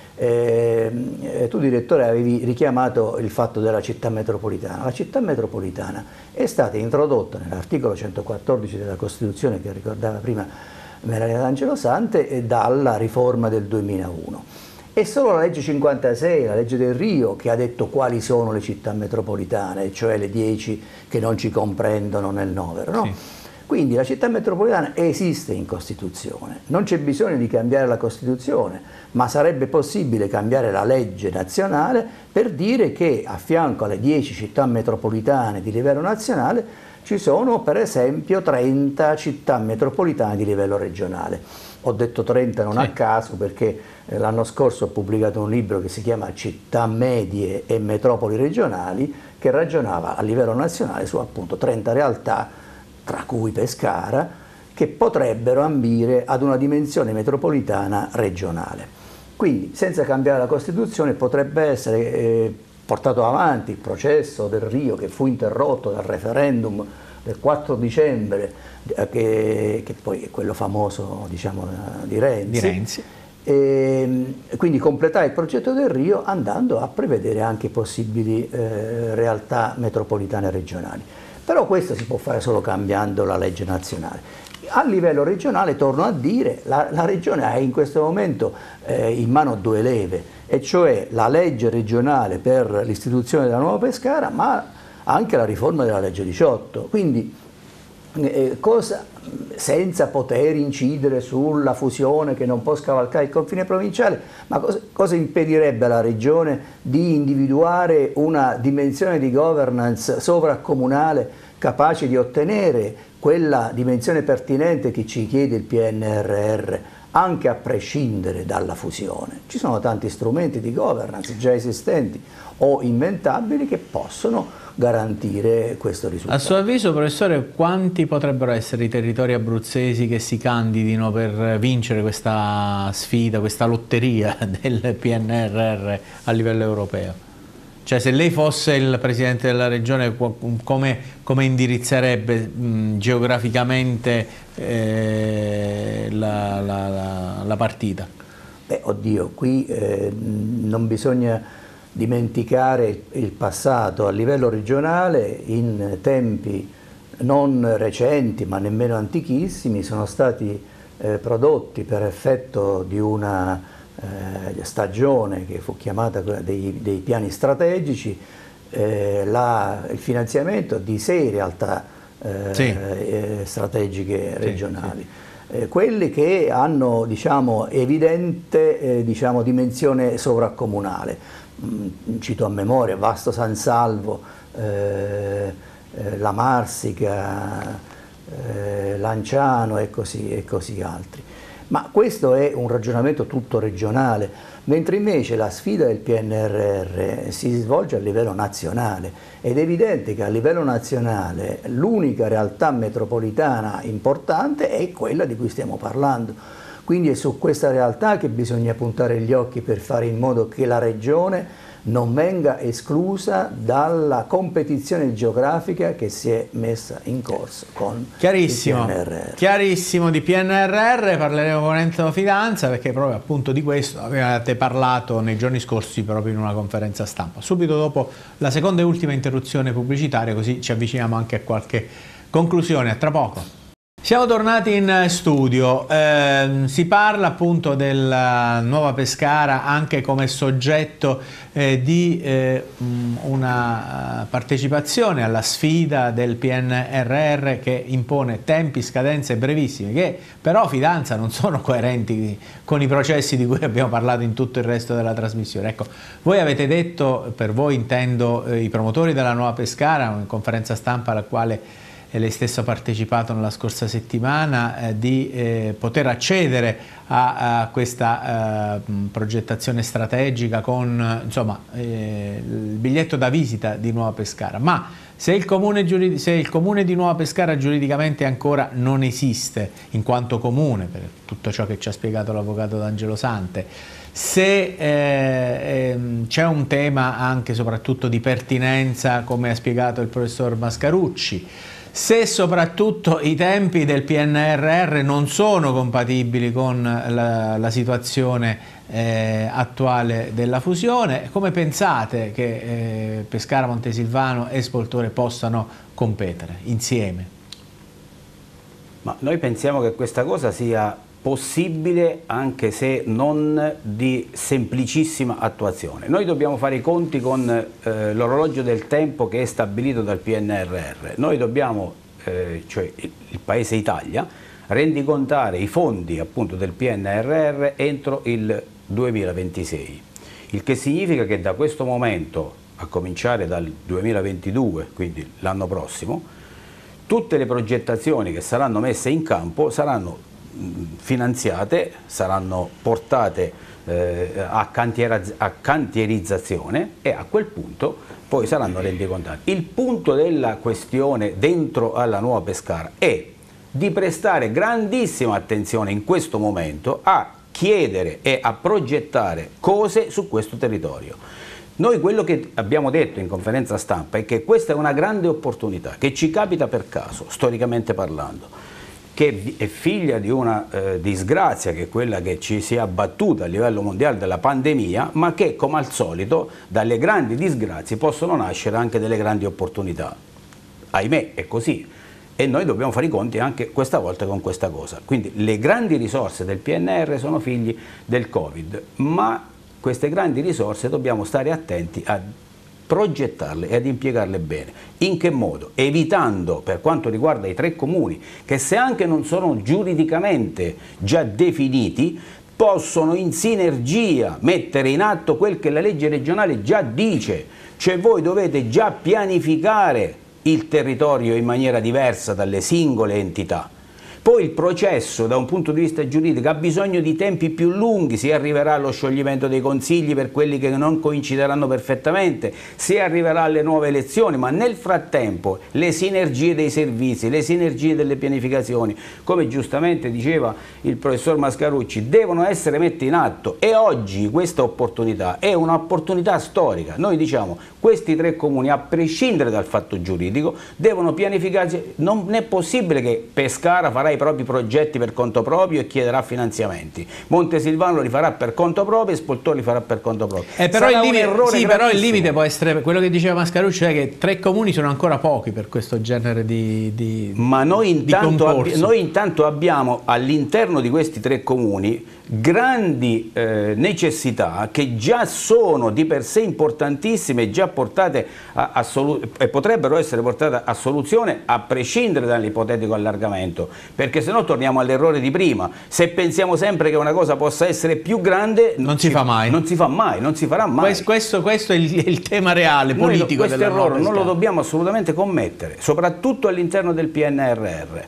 eh, tu direttore avevi richiamato il fatto della città metropolitana. La città metropolitana è stata introdotta nell'articolo centoquattordici della Costituzione, che ricordava prima Melania D'Angelo Sante, dalla riforma del duemilauno. È solo la legge cinquantasei, la legge del Rio, che ha detto quali sono le città metropolitane, cioè le dieci che non ci comprendono nel novero, no? Sì. Quindi la città metropolitana esiste in Costituzione, non c'è bisogno di cambiare la Costituzione, ma sarebbe possibile cambiare la legge nazionale per dire che a fianco alle dieci città metropolitane di livello nazionale ci sono per esempio trenta città metropolitane di livello regionale. Ho detto trenta non sì. a caso, perché l'anno scorso ho pubblicato un libro che si chiama Città medie e metropoli regionali, che ragionava a livello nazionale su appunto trenta realtà, tra cui Pescara, che potrebbero ambire ad una dimensione metropolitana regionale. Quindi, senza cambiare la Costituzione, potrebbe essere eh, portato avanti il processo del Rio, che fu interrotto dal referendum del quattro dicembre, eh, che, che poi è quello famoso, diciamo, di Renzi. Di Renzi. E, quindi completare il progetto del Rio andando a prevedere anche possibili eh, realtà metropolitane regionali. Però questo si può fare solo cambiando la legge nazionale. A livello regionale, torno a dire, la, la Regione ha in questo momento eh, in mano due leve, e cioè la legge regionale per l'istituzione della Nuova Pescara, ma anche la riforma della legge diciotto. Quindi eh, cosa, senza poter incidere sulla fusione che non può scavalcare il confine provinciale, ma cosa, cosa impedirebbe alla Regione di individuare una dimensione di governance sovracomunale capace di ottenere quella dimensione pertinente che ci chiede il P N R R, anche a prescindere dalla fusione? Ci sono tanti strumenti di governance già esistenti o inventabili che possono garantire questo risultato. A suo avviso, professore, quanti potrebbero essere i territori abruzzesi che si candidino per vincere questa sfida, questa lotteria del P N R R a livello europeo? Cioè, se lei fosse il Presidente della Regione, come, come indirizzerebbe mh, geograficamente eh, la, la, la, la partita? Beh, oddio, qui eh, non bisogna dimenticare il passato. A livello regionale, in tempi non recenti ma nemmeno antichissimi, sono stati eh, prodotti per effetto di una eh, stagione che fu chiamata quella dei, dei piani strategici, eh, la, il finanziamento di sei realtà eh, sì. eh, strategiche regionali. Sì, sì. Eh, quelli che hanno, diciamo, evidente eh, diciamo, dimensione sovracomunale. Mm, cito a memoria Vasto San Salvo, eh, eh, La Marsica, eh, Lanciano e così, e così altri. Ma questo è un ragionamento tutto regionale, mentre invece la sfida del P N R R si svolge a livello nazionale ed è evidente che a livello nazionale l'unica realtà metropolitana importante è quella di cui stiamo parlando. Quindi è su questa realtà che bisogna puntare gli occhi per fare in modo che la regione non venga esclusa dalla competizione geografica che si è messa in corso con chiarissimo, il P N R R. Chiarissimo, di P N R R parleremo con Enzo Fidanza, perché proprio appunto di questo avevate parlato nei giorni scorsi proprio in una conferenza stampa. Subito dopo la seconda e ultima interruzione pubblicitaria, così ci avviciniamo anche a qualche conclusione. A tra poco. Siamo tornati in studio, eh, si parla appunto della Nuova Pescara anche come soggetto eh, di eh, una partecipazione alla sfida del P N R R che impone tempi, scadenze brevissime, che però Fidanza non sono coerenti con i processi di cui abbiamo parlato in tutto il resto della trasmissione. Ecco, voi avete detto, per voi intendo eh, i promotori della Nuova Pescara, una conferenza stampa alla quale e lei stesso ha partecipato nella scorsa settimana, eh, di eh, poter accedere a, a questa eh, progettazione strategica con insomma, eh, il biglietto da visita di Nuova Pescara. Ma se il, comune se il comune di Nuova Pescara giuridicamente ancora non esiste in quanto comune, per tutto ciò che ci ha spiegato l'avvocato D'Angelo Sante, se eh, ehm, c'è un tema anche soprattutto di pertinenza, come ha spiegato il professor Mascarucci, se soprattutto i tempi del P N R R non sono compatibili con la, la situazione eh, attuale della fusione, come pensate che eh, Pescara, Montesilvano e Spoltore possano competere insieme? Ma noi pensiamo che questa cosa sia possibile, anche se non di semplicissima attuazione. Noi dobbiamo fare i conti con eh, l'orologio del tempo che è stabilito dal P N R R. Noi dobbiamo, eh, cioè il, il Paese Italia, rendicontare i fondi appunto del P N R R entro il duemilaventisei, il che significa che da questo momento, a cominciare dal duemilaventidue, quindi l'anno prossimo, tutte le progettazioni che saranno messe in campo saranno finanziate, saranno portate eh, a, a cantierizzazione e a quel punto poi saranno rendicontate. Il punto della questione dentro alla Nuova Pescara è di prestare grandissima attenzione in questo momento a chiedere e a progettare cose su questo territorio. Noi quello che abbiamo detto in conferenza stampa è che questa è una grande opportunità che ci capita per caso, storicamente parlando, che è figlia di una eh, disgrazia, che è quella che ci si è abbattuta a livello mondiale della pandemia, ma che come al solito dalle grandi disgrazie possono nascere anche delle grandi opportunità. Ahimè è così e noi dobbiamo fare i conti anche questa volta con questa cosa. Quindi le grandi risorse del P N R R sono figli del Covid, ma queste grandi risorse dobbiamo stare attenti a progettarle e ad impiegarle bene. In che modo? Evitando, per quanto riguarda i tre comuni, che se anche non sono giuridicamente già definiti, possono in sinergia mettere in atto quel che la legge regionale già dice, cioè voi dovete già pianificare il territorio in maniera diversa dalle singole entità. Poi il processo da un punto di vista giuridico ha bisogno di tempi più lunghi, si arriverà allo scioglimento dei consigli per quelli che non coincideranno perfettamente, si arriverà alle nuove elezioni, ma nel frattempo le sinergie dei servizi, le sinergie delle pianificazioni, come giustamente diceva il professor Mascarucci, devono essere messe in atto e oggi questa opportunità è un'opportunità storica. Noi diciamo questi tre comuni, a prescindere dal fatto giuridico, devono pianificarsi, non è possibile che Pescara farà i propri progetti per conto proprio e chiederà finanziamenti, Montesilvano li farà per conto proprio e Spoltore li farà per conto proprio. Eh, però, il limite, sì, però il limite può essere quello che diceva Mascarucci, è che tre comuni sono ancora pochi per questo genere di, di ma noi intanto, abbi noi intanto abbiamo all'interno di questi tre comuni grandi eh, necessità che già sono di per sé importantissime, già portate a, a e potrebbero essere portate a soluzione a prescindere dall'ipotetico allargamento, perché se no torniamo all'errore di prima. Se pensiamo sempre che una cosa possa essere più grande non si, si fa mai, non si fa mai, non si farà mai. Questo, questo, questo è il, il tema reale politico. Noi questo errore non lo dobbiamo assolutamente commettere, soprattutto all'interno del P N R R.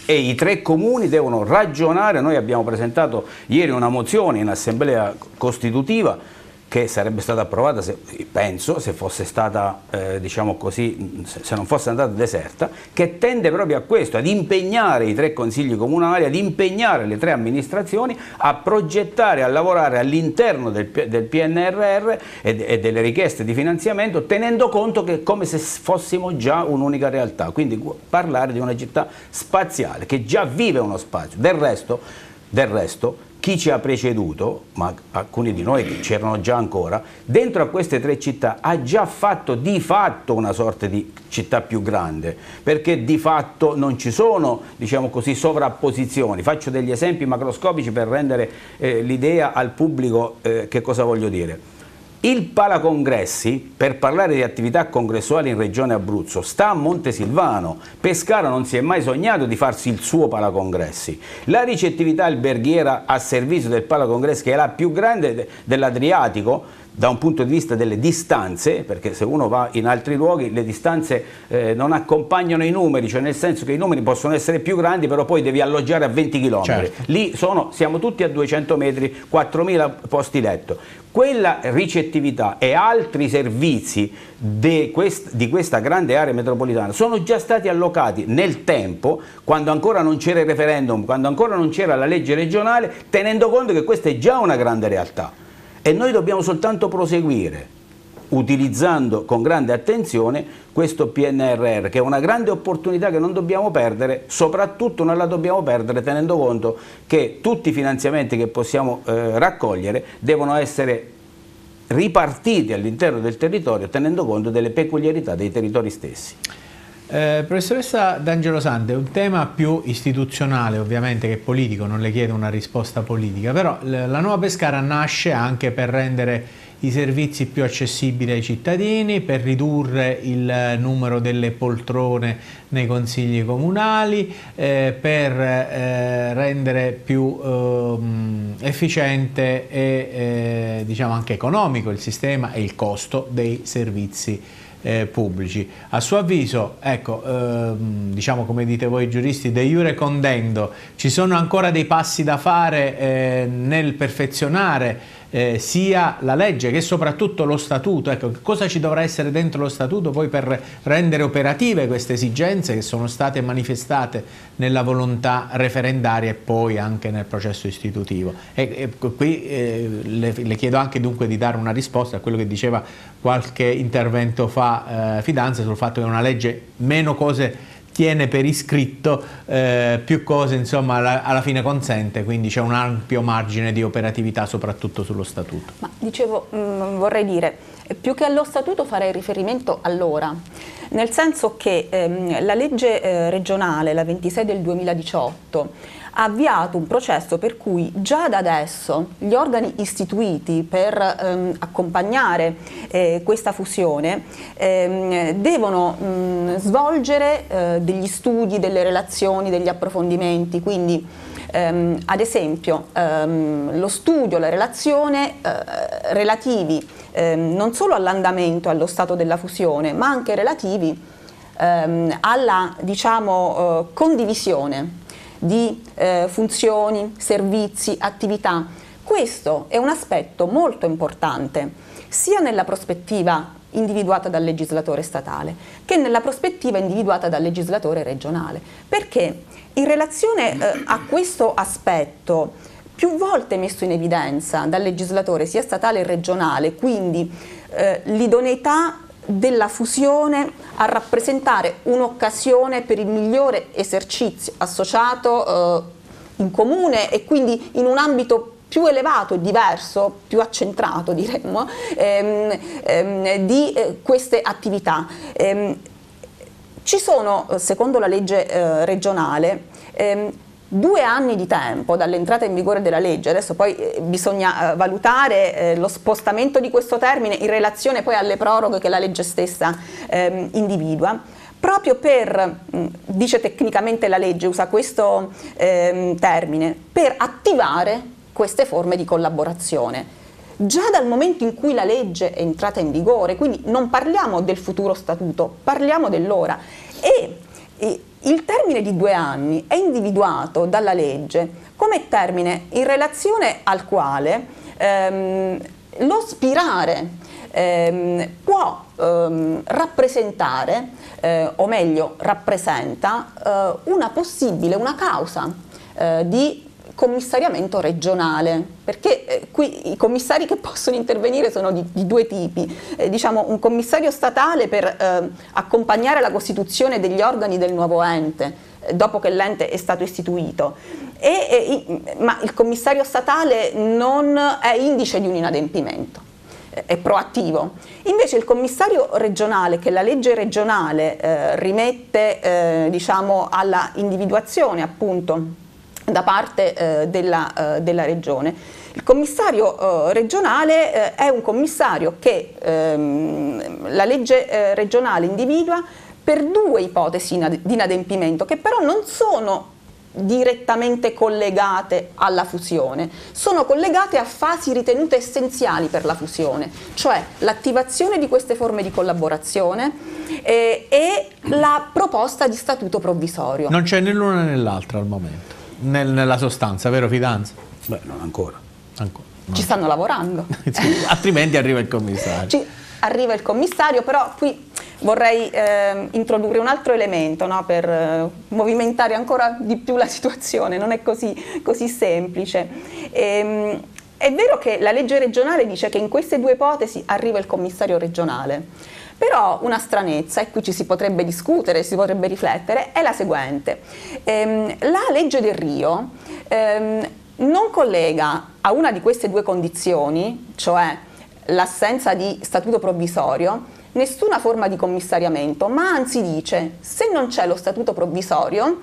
e i tre comuni devono ragionare. Noi abbiamo presentato ieri una mozione in assemblea costitutiva che sarebbe stata approvata, se, penso, se fosse stata, eh, diciamo così, se non fosse andata deserta, che tende proprio a questo, ad impegnare i tre consigli comunali, ad impegnare le tre amministrazioni a progettare, a lavorare all'interno del, del P N R R e, e delle richieste di finanziamento, tenendo conto che è come se fossimo già un'unica realtà, quindi parlare di una città spaziale che già vive uno spazio. Del resto, del resto chi ci ha preceduto, ma alcuni di noi c'erano già ancora, dentro a queste tre città ha già fatto di fatto una sorta di città più grande, perché di fatto non ci sono, diciamo così, sovrapposizioni. Faccio degli esempi macroscopici per rendere eh, l'idea al pubblico eh, che cosa voglio dire. Il Palacongressi, per parlare di attività congressuali in Regione Abruzzo, sta a Montesilvano. Pescara non si è mai sognato di farsi il suo Palacongressi. La ricettività alberghiera a servizio del Palacongressi, che è la più grande dell'Adriatico, da un punto di vista delle distanze, perché se uno va in altri luoghi le distanze eh, non accompagnano i numeri, cioè nel senso che i numeri possono essere più grandi, però poi devi alloggiare a venti chilometri. Certo. Lì sono, siamo tutti a duecento metri, quattromila posti letto. Quella ricettività e altri servizi di, quest, di questa grande area metropolitana sono già stati allocati nel tempo, quando ancora non c'era il referendum, quando ancora non c'era la legge regionale, tenendo conto che questa è già una grande realtà. E noi dobbiamo soltanto proseguire, utilizzando con grande attenzione questo P N R R, che è una grande opportunità che non dobbiamo perdere, soprattutto non la dobbiamo perdere tenendo conto che tutti i finanziamenti che possiamo eh, raccogliere devono essere ripartiti all'interno del territorio, tenendo conto delle peculiarità dei territori stessi. Eh, professoressa D'Angelo Sante, un tema più istituzionale ovviamente che politico, non le chiedo una risposta politica, però la nuova Pescara nasce anche per rendere i servizi più accessibili ai cittadini, per ridurre il numero delle poltrone nei consigli comunali, eh, per eh, rendere più eh, efficiente e eh, diciamo anche economico il sistema e il costo dei servizi Eh, pubblici. A suo avviso, ecco, ehm, diciamo come dite voi giuristi, de iure condendo, ci sono ancora dei passi da fare eh, nel perfezionare eh, sia la legge che soprattutto lo statuto. Ecco, cosa ci dovrà essere dentro lo statuto poi per rendere operative queste esigenze che sono state manifestate nella volontà referendaria e poi anche nel processo istitutivo. E, e qui eh, le, le chiedo anche dunque di dare una risposta a quello che diceva qualche intervento fa Eh, Fidanza sul fatto che una legge meno cose tiene per iscritto, eh, più cose insomma alla, alla fine consente, quindi c'è un ampio margine di operatività soprattutto sullo statuto. Ma dicevo, mh, vorrei dire, più che allo statuto farei riferimento all'ora, nel senso che ehm, la legge eh, regionale, la ventisei del duemiladiciotto, ha avviato un processo per cui già da adesso gli organi istituiti per ehm, accompagnare eh, questa fusione ehm, devono mh, svolgere eh, degli studi, delle relazioni, degli approfondimenti, quindi ehm, ad esempio ehm, lo studio, la relazione eh, relativi ehm, non solo all'andamento, allo stato della fusione, ma anche relativi ehm, alla, diciamo, eh, condivisione di eh, funzioni, servizi, attività. Questo è un aspetto molto importante sia nella prospettiva individuata dal legislatore statale che nella prospettiva individuata dal legislatore regionale, perché in relazione eh, a questo aspetto più volte messo in evidenza dal legislatore sia statale che regionale, quindi eh, l'idoneità della fusione a rappresentare un'occasione per il migliore esercizio associato eh, in comune e quindi in un ambito più elevato e diverso, più accentrato diremmo, ehm, ehm, di eh, queste attività. Ehm, ci sono, secondo la legge eh, regionale, ehm, due anni di tempo dall'entrata in vigore della legge. Adesso poi eh, bisogna eh, valutare eh, lo spostamento di questo termine in relazione poi alle proroghe che la legge stessa ehm, individua, proprio per, mh, dice tecnicamente la legge, usa questo ehm, termine, per attivare queste forme di collaborazione. Già dal momento in cui la legge è entrata in vigore, quindi non parliamo del futuro statuto, parliamo dell'ora. E, e il termine di due anni è individuato dalla legge come termine in relazione al quale ehm, lo spirare ehm, può ehm, rappresentare, eh, o meglio rappresenta, eh, una possibile, una causa eh, di commissariamento regionale, perché eh, qui i commissari che possono intervenire sono di, di due tipi, eh, diciamo un commissario statale per eh, accompagnare la costituzione degli organi del nuovo ente, eh, dopo che l'ente è stato istituito, e, e, ma il commissario statale non è indice di un inadempimento, eh, è proattivo. Invece il commissario regionale, che la legge regionale eh, rimette eh, diciamo alla individuazione appunto da parte eh, della, eh, della regione. Il commissario eh, regionale eh, è un commissario che ehm, la legge eh, regionale individua per due ipotesi di inadempimento, che però non sono direttamente collegate alla fusione, sono collegate a fasi ritenute essenziali per la fusione, cioè l'attivazione di queste forme di collaborazione eh, e la proposta di statuto provvisorio. Non c'è né l'una né l'altra al momento. Nella sostanza, vero Fidanza? Beh, non ancora. Ancora no. Ci stanno lavorando. Sì, altrimenti arriva il commissario. Ci arriva il commissario, però qui vorrei eh, introdurre un altro elemento, no, per eh, movimentare ancora di più la situazione, non è così, così semplice. Ehm, è vero che la legge regionale dice che in queste due ipotesi arriva il commissario regionale. Però una stranezza, e qui ci si potrebbe discutere, si potrebbe riflettere, è la seguente. Ehm, la legge del Rio ehm, non collega a una di queste due condizioni, cioè l'assenza di statuto provvisorio, nessuna forma di commissariamento, ma anzi dice: se non c'è lo statuto provvisorio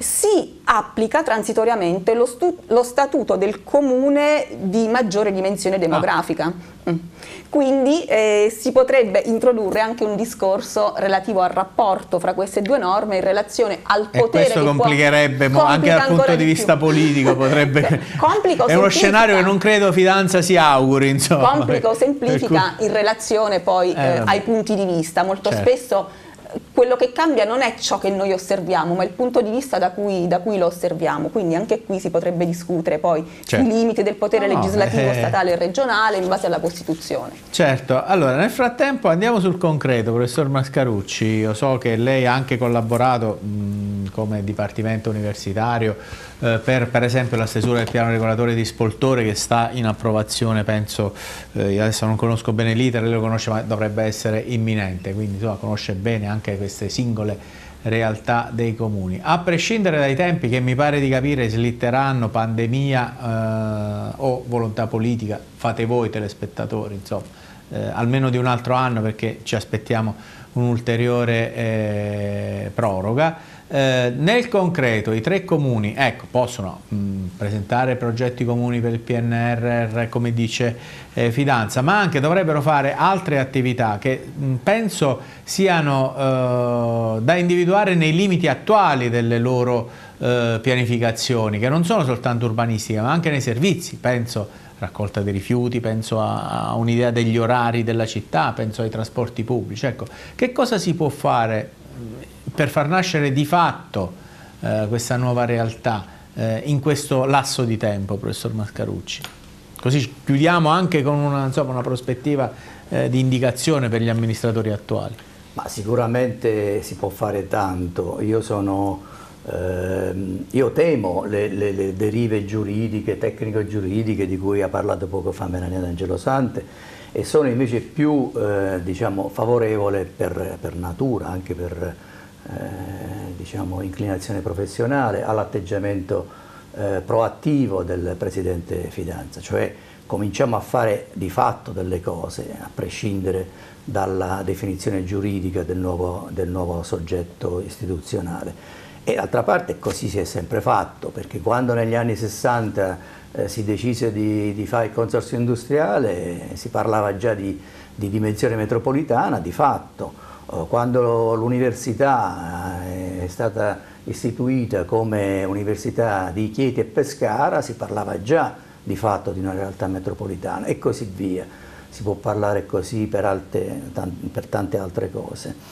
si applica transitoriamente lo, lo statuto del comune di maggiore dimensione demografica. Ah. Mm. Quindi eh, si potrebbe introdurre anche un discorso relativo al rapporto fra queste due norme in relazione al potere. E questo che complicherebbe può, anche dal punto di, di vista politico, potrebbe complica o è uno scenario che non credo Fidanza si auguri, insomma. Complica o semplifica in relazione poi eh, eh, ai punti di vista. Molto certo. Spesso quello che cambia non è ciò che noi osserviamo, ma il punto di vista da cui, da cui lo osserviamo. Quindi anche qui si potrebbe discutere poi certo. sui limiti del potere no, legislativo eh... statale e regionale in base alla Costituzione. Certo, allora nel frattempo andiamo sul concreto, professor Mascarucci. Io so che lei ha anche collaborato mh, come Dipartimento Universitario eh, per per esempio la stesura del piano regolatore di Spoltore, che sta in approvazione, penso, eh, io adesso non conosco bene l'iter, lei lo conosce, ma dovrebbe essere imminente, quindi insomma, conosce bene anche anche queste singole realtà dei comuni. A prescindere dai tempi che mi pare di capire slitteranno, pandemia eh, o volontà politica, fate voi telespettatori, insomma, eh, almeno di un altro anno, perché ci aspettiamo un'ulteriore eh, proroga. Eh, nel concreto i tre comuni ecco, possono mh, presentare progetti comuni per il P N R R, come dice eh, Fidanza, ma anche dovrebbero fare altre attività che mh, penso siano eh, da individuare nei limiti attuali delle loro eh, pianificazioni, che non sono soltanto urbanistiche ma anche nei servizi, penso raccolta dei rifiuti, penso a, a un'idea degli orari della città, penso ai trasporti pubblici. Ecco, che cosa si può fare per far nascere di fatto eh, questa nuova realtà eh, in questo lasso di tempo, professor Mascarucci? Così chiudiamo anche con una, insomma, una prospettiva eh, di indicazione per gli amministratori attuali. Ma sicuramente si può fare tanto. Io sono, ehm, io temo le, le, le derive giuridiche, tecnico-giuridiche di cui ha parlato poco fa Melania D'Angelosante, e sono invece più eh, diciamo, favorevole per, per natura, anche per eh, diciamo, inclinazione professionale, all'atteggiamento eh, proattivo del Presidente Fidanza, cioè cominciamo a fare di fatto delle cose, a prescindere dalla definizione giuridica del nuovo, del nuovo soggetto istituzionale. E d'altra parte così si è sempre fatto, perché quando negli anni sessanta Eh, si decise di, di fare il consorzio industriale, eh, si parlava già di, di dimensione metropolitana, di fatto. Eh, quando l'università è stata istituita come Università di Chieti e Pescara, si parlava già di fatto di una realtà metropolitana, e così via. Si può parlare così per, alte, per tante altre cose.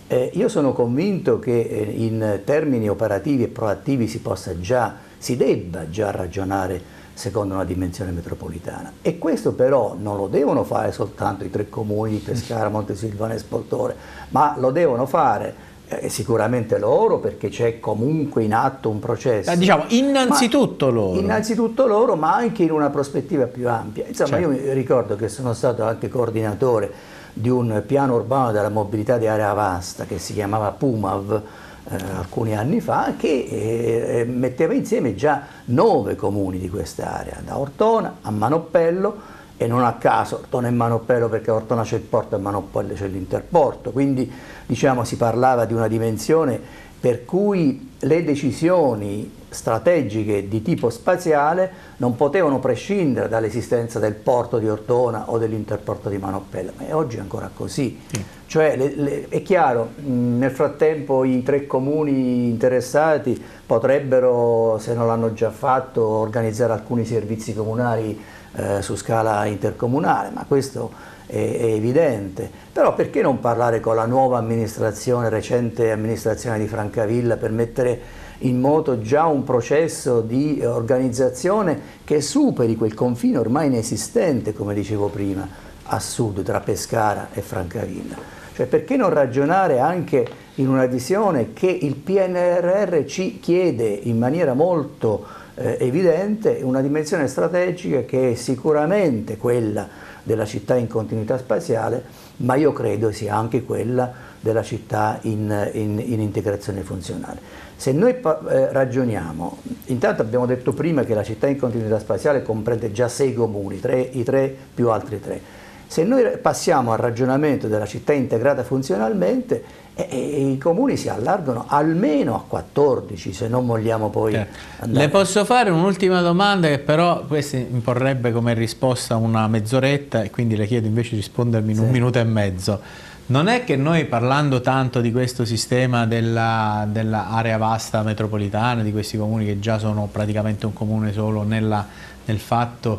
Eh, io sono convinto che eh, in termini operativi e proattivi si possa già, si debba già ragionare secondo una dimensione metropolitana, e questo però non lo devono fare soltanto i tre comuni di Pescara, Montesilvano e Spoltore, ma lo devono fare eh, sicuramente loro, perché c'è comunque in atto un processo. Eh, diciamo innanzitutto ma, loro. Innanzitutto loro, ma anche in una prospettiva più ampia. Insomma, certo. Io mi ricordo che sono stato anche coordinatore di un piano urbano della mobilità di area vasta che si chiamava PUMAV, Eh, alcuni anni fa, che eh, metteva insieme già nove comuni di quest'area, da Ortona a Manoppello, e non a caso Ortona e Manoppello, perché a Ortona c'è il porto e a Manoppello c'è l'interporto, quindi diciamo si parlava di una dimensione per cui le decisioni strategiche di tipo spaziale non potevano prescindere dall'esistenza del porto di Ortona o dell'interporto di Manoppello, ma oggi è ancora così. Sì. Cioè, le, le, è chiaro, mh, nel frattempo i tre comuni interessati potrebbero, se non l'hanno già fatto, organizzare alcuni servizi comunali eh, su scala intercomunale, ma questo è, è evidente. Però perché non parlare con la nuova amministrazione, recente amministrazione di Francavilla, per mettere in moto già un processo di organizzazione che superi quel confine ormai inesistente, come dicevo prima, a sud tra Pescara e Francavilla? Cioè, perché non ragionare anche in una visione che il P N R R ci chiede in maniera molto eh, evidente, una dimensione strategica che è sicuramente quella della città in continuità spaziale, ma io credo sia anche quella della città in, in, in integrazione funzionale. Se noi eh, ragioniamo, intanto abbiamo detto prima che la città in continuità spaziale comprende già sei comuni, tre, i tre più altri tre. Se noi passiamo al ragionamento della città integrata funzionalmente, eh, eh, i comuni si allargano almeno a quattordici, se non vogliamo poi certo. andare. Le posso fare un'ultima domanda che però questa imporrebbe come risposta una mezz'oretta, e quindi le chiedo invece di rispondermi in sì. un minuto e mezzo. Non è che noi, parlando tanto di questo sistema della, della area vasta metropolitana, di questi comuni che già sono praticamente un comune solo nella, nel fatto,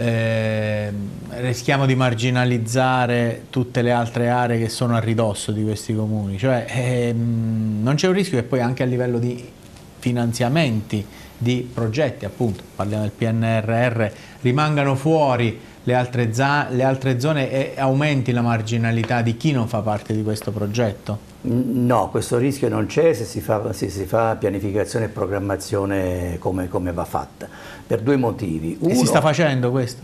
eh, rischiamo di marginalizzare tutte le altre aree che sono a ridosso di questi comuni? Cioè, ehm, non c'è un rischio che poi anche a livello di finanziamenti di progetti, appunto, parliamo del P N R R, rimangano fuori le altre, le altre zone e aumenti la marginalità di chi non fa parte di questo progetto? No, questo rischio non c'è se si fa, se si fa pianificazione e programmazione come, come va fatta, per due motivi. Uno, e si sta facendo questo?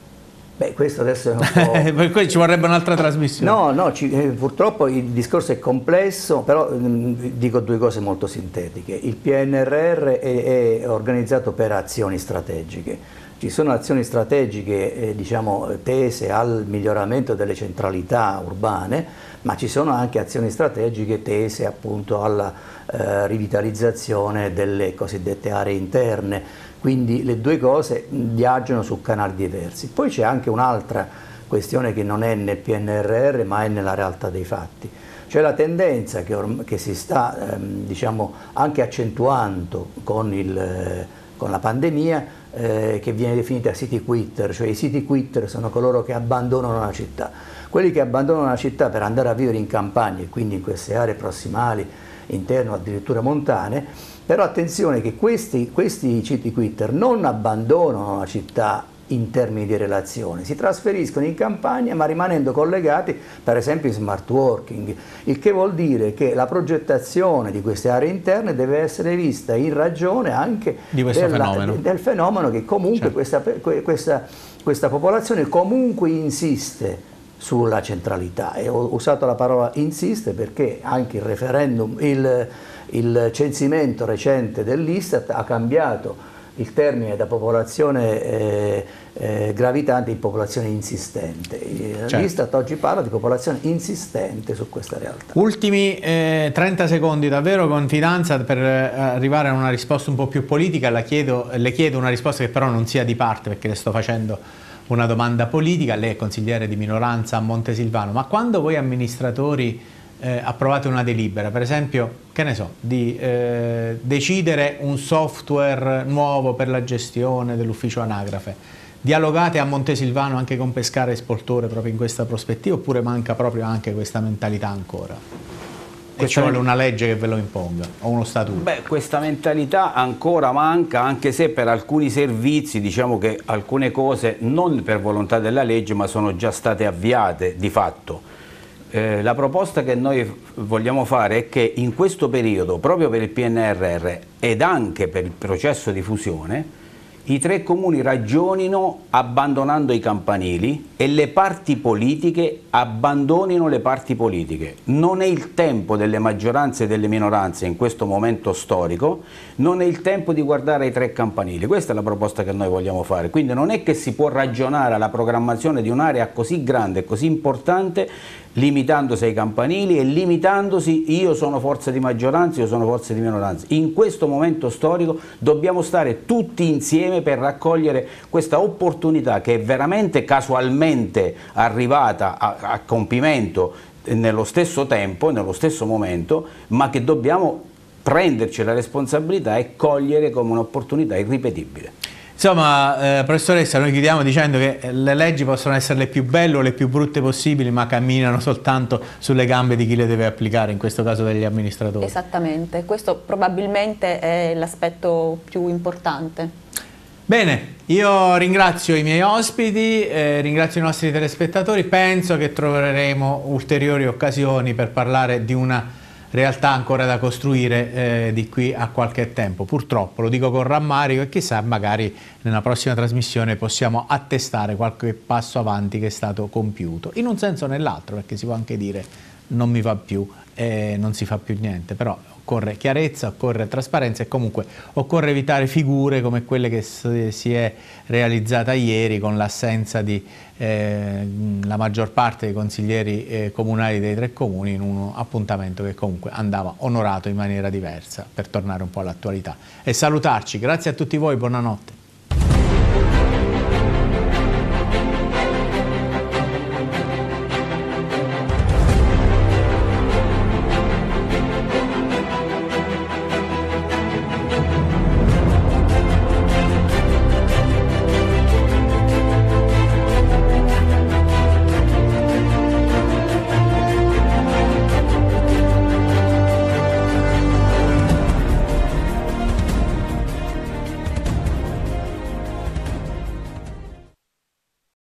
Beh, questo adesso è un po'... per cui ci vorrebbe un'altra trasmissione. No, no, ci, eh, purtroppo il discorso è complesso, però mh, dico due cose molto sintetiche. Il P N R R è, è organizzato per azioni strategiche. Ci sono azioni strategiche eh, diciamo, tese al miglioramento delle centralità urbane, ma ci sono anche azioni strategiche tese appunto alla eh, rivitalizzazione delle cosiddette aree interne, quindi le due cose viaggiano su canali diversi. Poi c'è anche un'altra questione che non è nel P N R R ma è nella realtà dei fatti, cioè la tendenza che, che si sta ehm, diciamo, anche accentuando con, il, con la pandemia, Eh, che viene definita city quitter, cioè i city quitter sono coloro che abbandonano la città, quelli che abbandonano la città per andare a vivere in campagna e quindi in queste aree prossimali, interne o addirittura montane. Però attenzione che questi, questi city quitter non abbandonano la città in termini di relazione, si trasferiscono in campagna ma rimanendo collegati per esempio in smart working, il che vuol dire che la progettazione di queste aree interne deve essere vista in ragione anche di questo della, fenomeno. del fenomeno che comunque certo. questa, questa, questa popolazione comunque insiste sulla centralità, e ho usato la parola insiste perché anche il referendum, il, il censimento recente dell'Istat ha cambiato il termine da popolazione eh, eh, gravitante in popolazione insistente. Certo. L'Istat oggi parla di popolazione insistente su questa realtà. Ultimi eh, trenta secondi, davvero confidenza, per eh, arrivare a una risposta un po' più politica. La chiedo, le chiedo una risposta che però non sia di parte, perché le sto facendo una domanda politica. Lei è consigliere di minoranza a Montesilvano, ma quando voi amministratori Eh, approvate una delibera, per esempio, che ne so, di eh, decidere un software nuovo per la gestione dell'ufficio anagrafe, dialogate a Montesilvano anche con Pescara e Spoltore proprio in questa prospettiva, oppure manca proprio anche questa mentalità ancora? e ci vuole una legge che ve lo imponga o uno statuto? Beh, questa mentalità ancora manca, anche se per alcuni servizi diciamo che alcune cose non per volontà della legge ma sono già state avviate di fatto. Eh, la proposta che noi vogliamo fare è che in questo periodo, proprio per il P N R R ed anche per il processo di fusione, i tre comuni ragionino abbandonando i campanili e le parti politiche abbandonino le parti politiche. Non è il tempo delle maggioranze e delle minoranze in questo momento storico, non è il tempo di guardare i tre campanili. Questa è la proposta che noi vogliamo fare. Quindi non è che si può ragionare alla programmazione di un'area così grande e così importante limitandosi ai campanili e limitandosi io sono forza di maggioranza, io sono forza di minoranza. In questo momento storico dobbiamo stare tutti insieme per raccogliere questa opportunità che è veramente casualmente arrivata a, a compimento nello stesso tempo, nello stesso momento, ma che dobbiamo prenderci la responsabilità e cogliere come un'opportunità irripetibile. Insomma, eh, professoressa, noi chiudiamo dicendo che le leggi possono essere le più belle o le più brutte possibili, ma camminano soltanto sulle gambe di chi le deve applicare, in questo caso degli amministratori. Esattamente, questo probabilmente è l'aspetto più importante. Bene, io ringrazio i miei ospiti, eh, ringrazio i nostri telespettatori, penso che troveremo ulteriori occasioni per parlare di una realtà ancora da costruire eh, di qui a qualche tempo. Purtroppo, lo dico con rammarico, e chissà, magari nella prossima trasmissione possiamo attestare qualche passo avanti che è stato compiuto, in un senso o nell'altro, perché si può anche dire non mi va più e non si fa più niente, però occorre chiarezza, occorre trasparenza e comunque occorre evitare figure come quelle che si è realizzata ieri con l'assenza di eh, la maggior parte dei consiglieri eh, comunali dei tre comuni in un appuntamento che comunque andava onorato in maniera diversa, per tornare un po' all'attualità e salutarci. Grazie a tutti voi, buonanotte.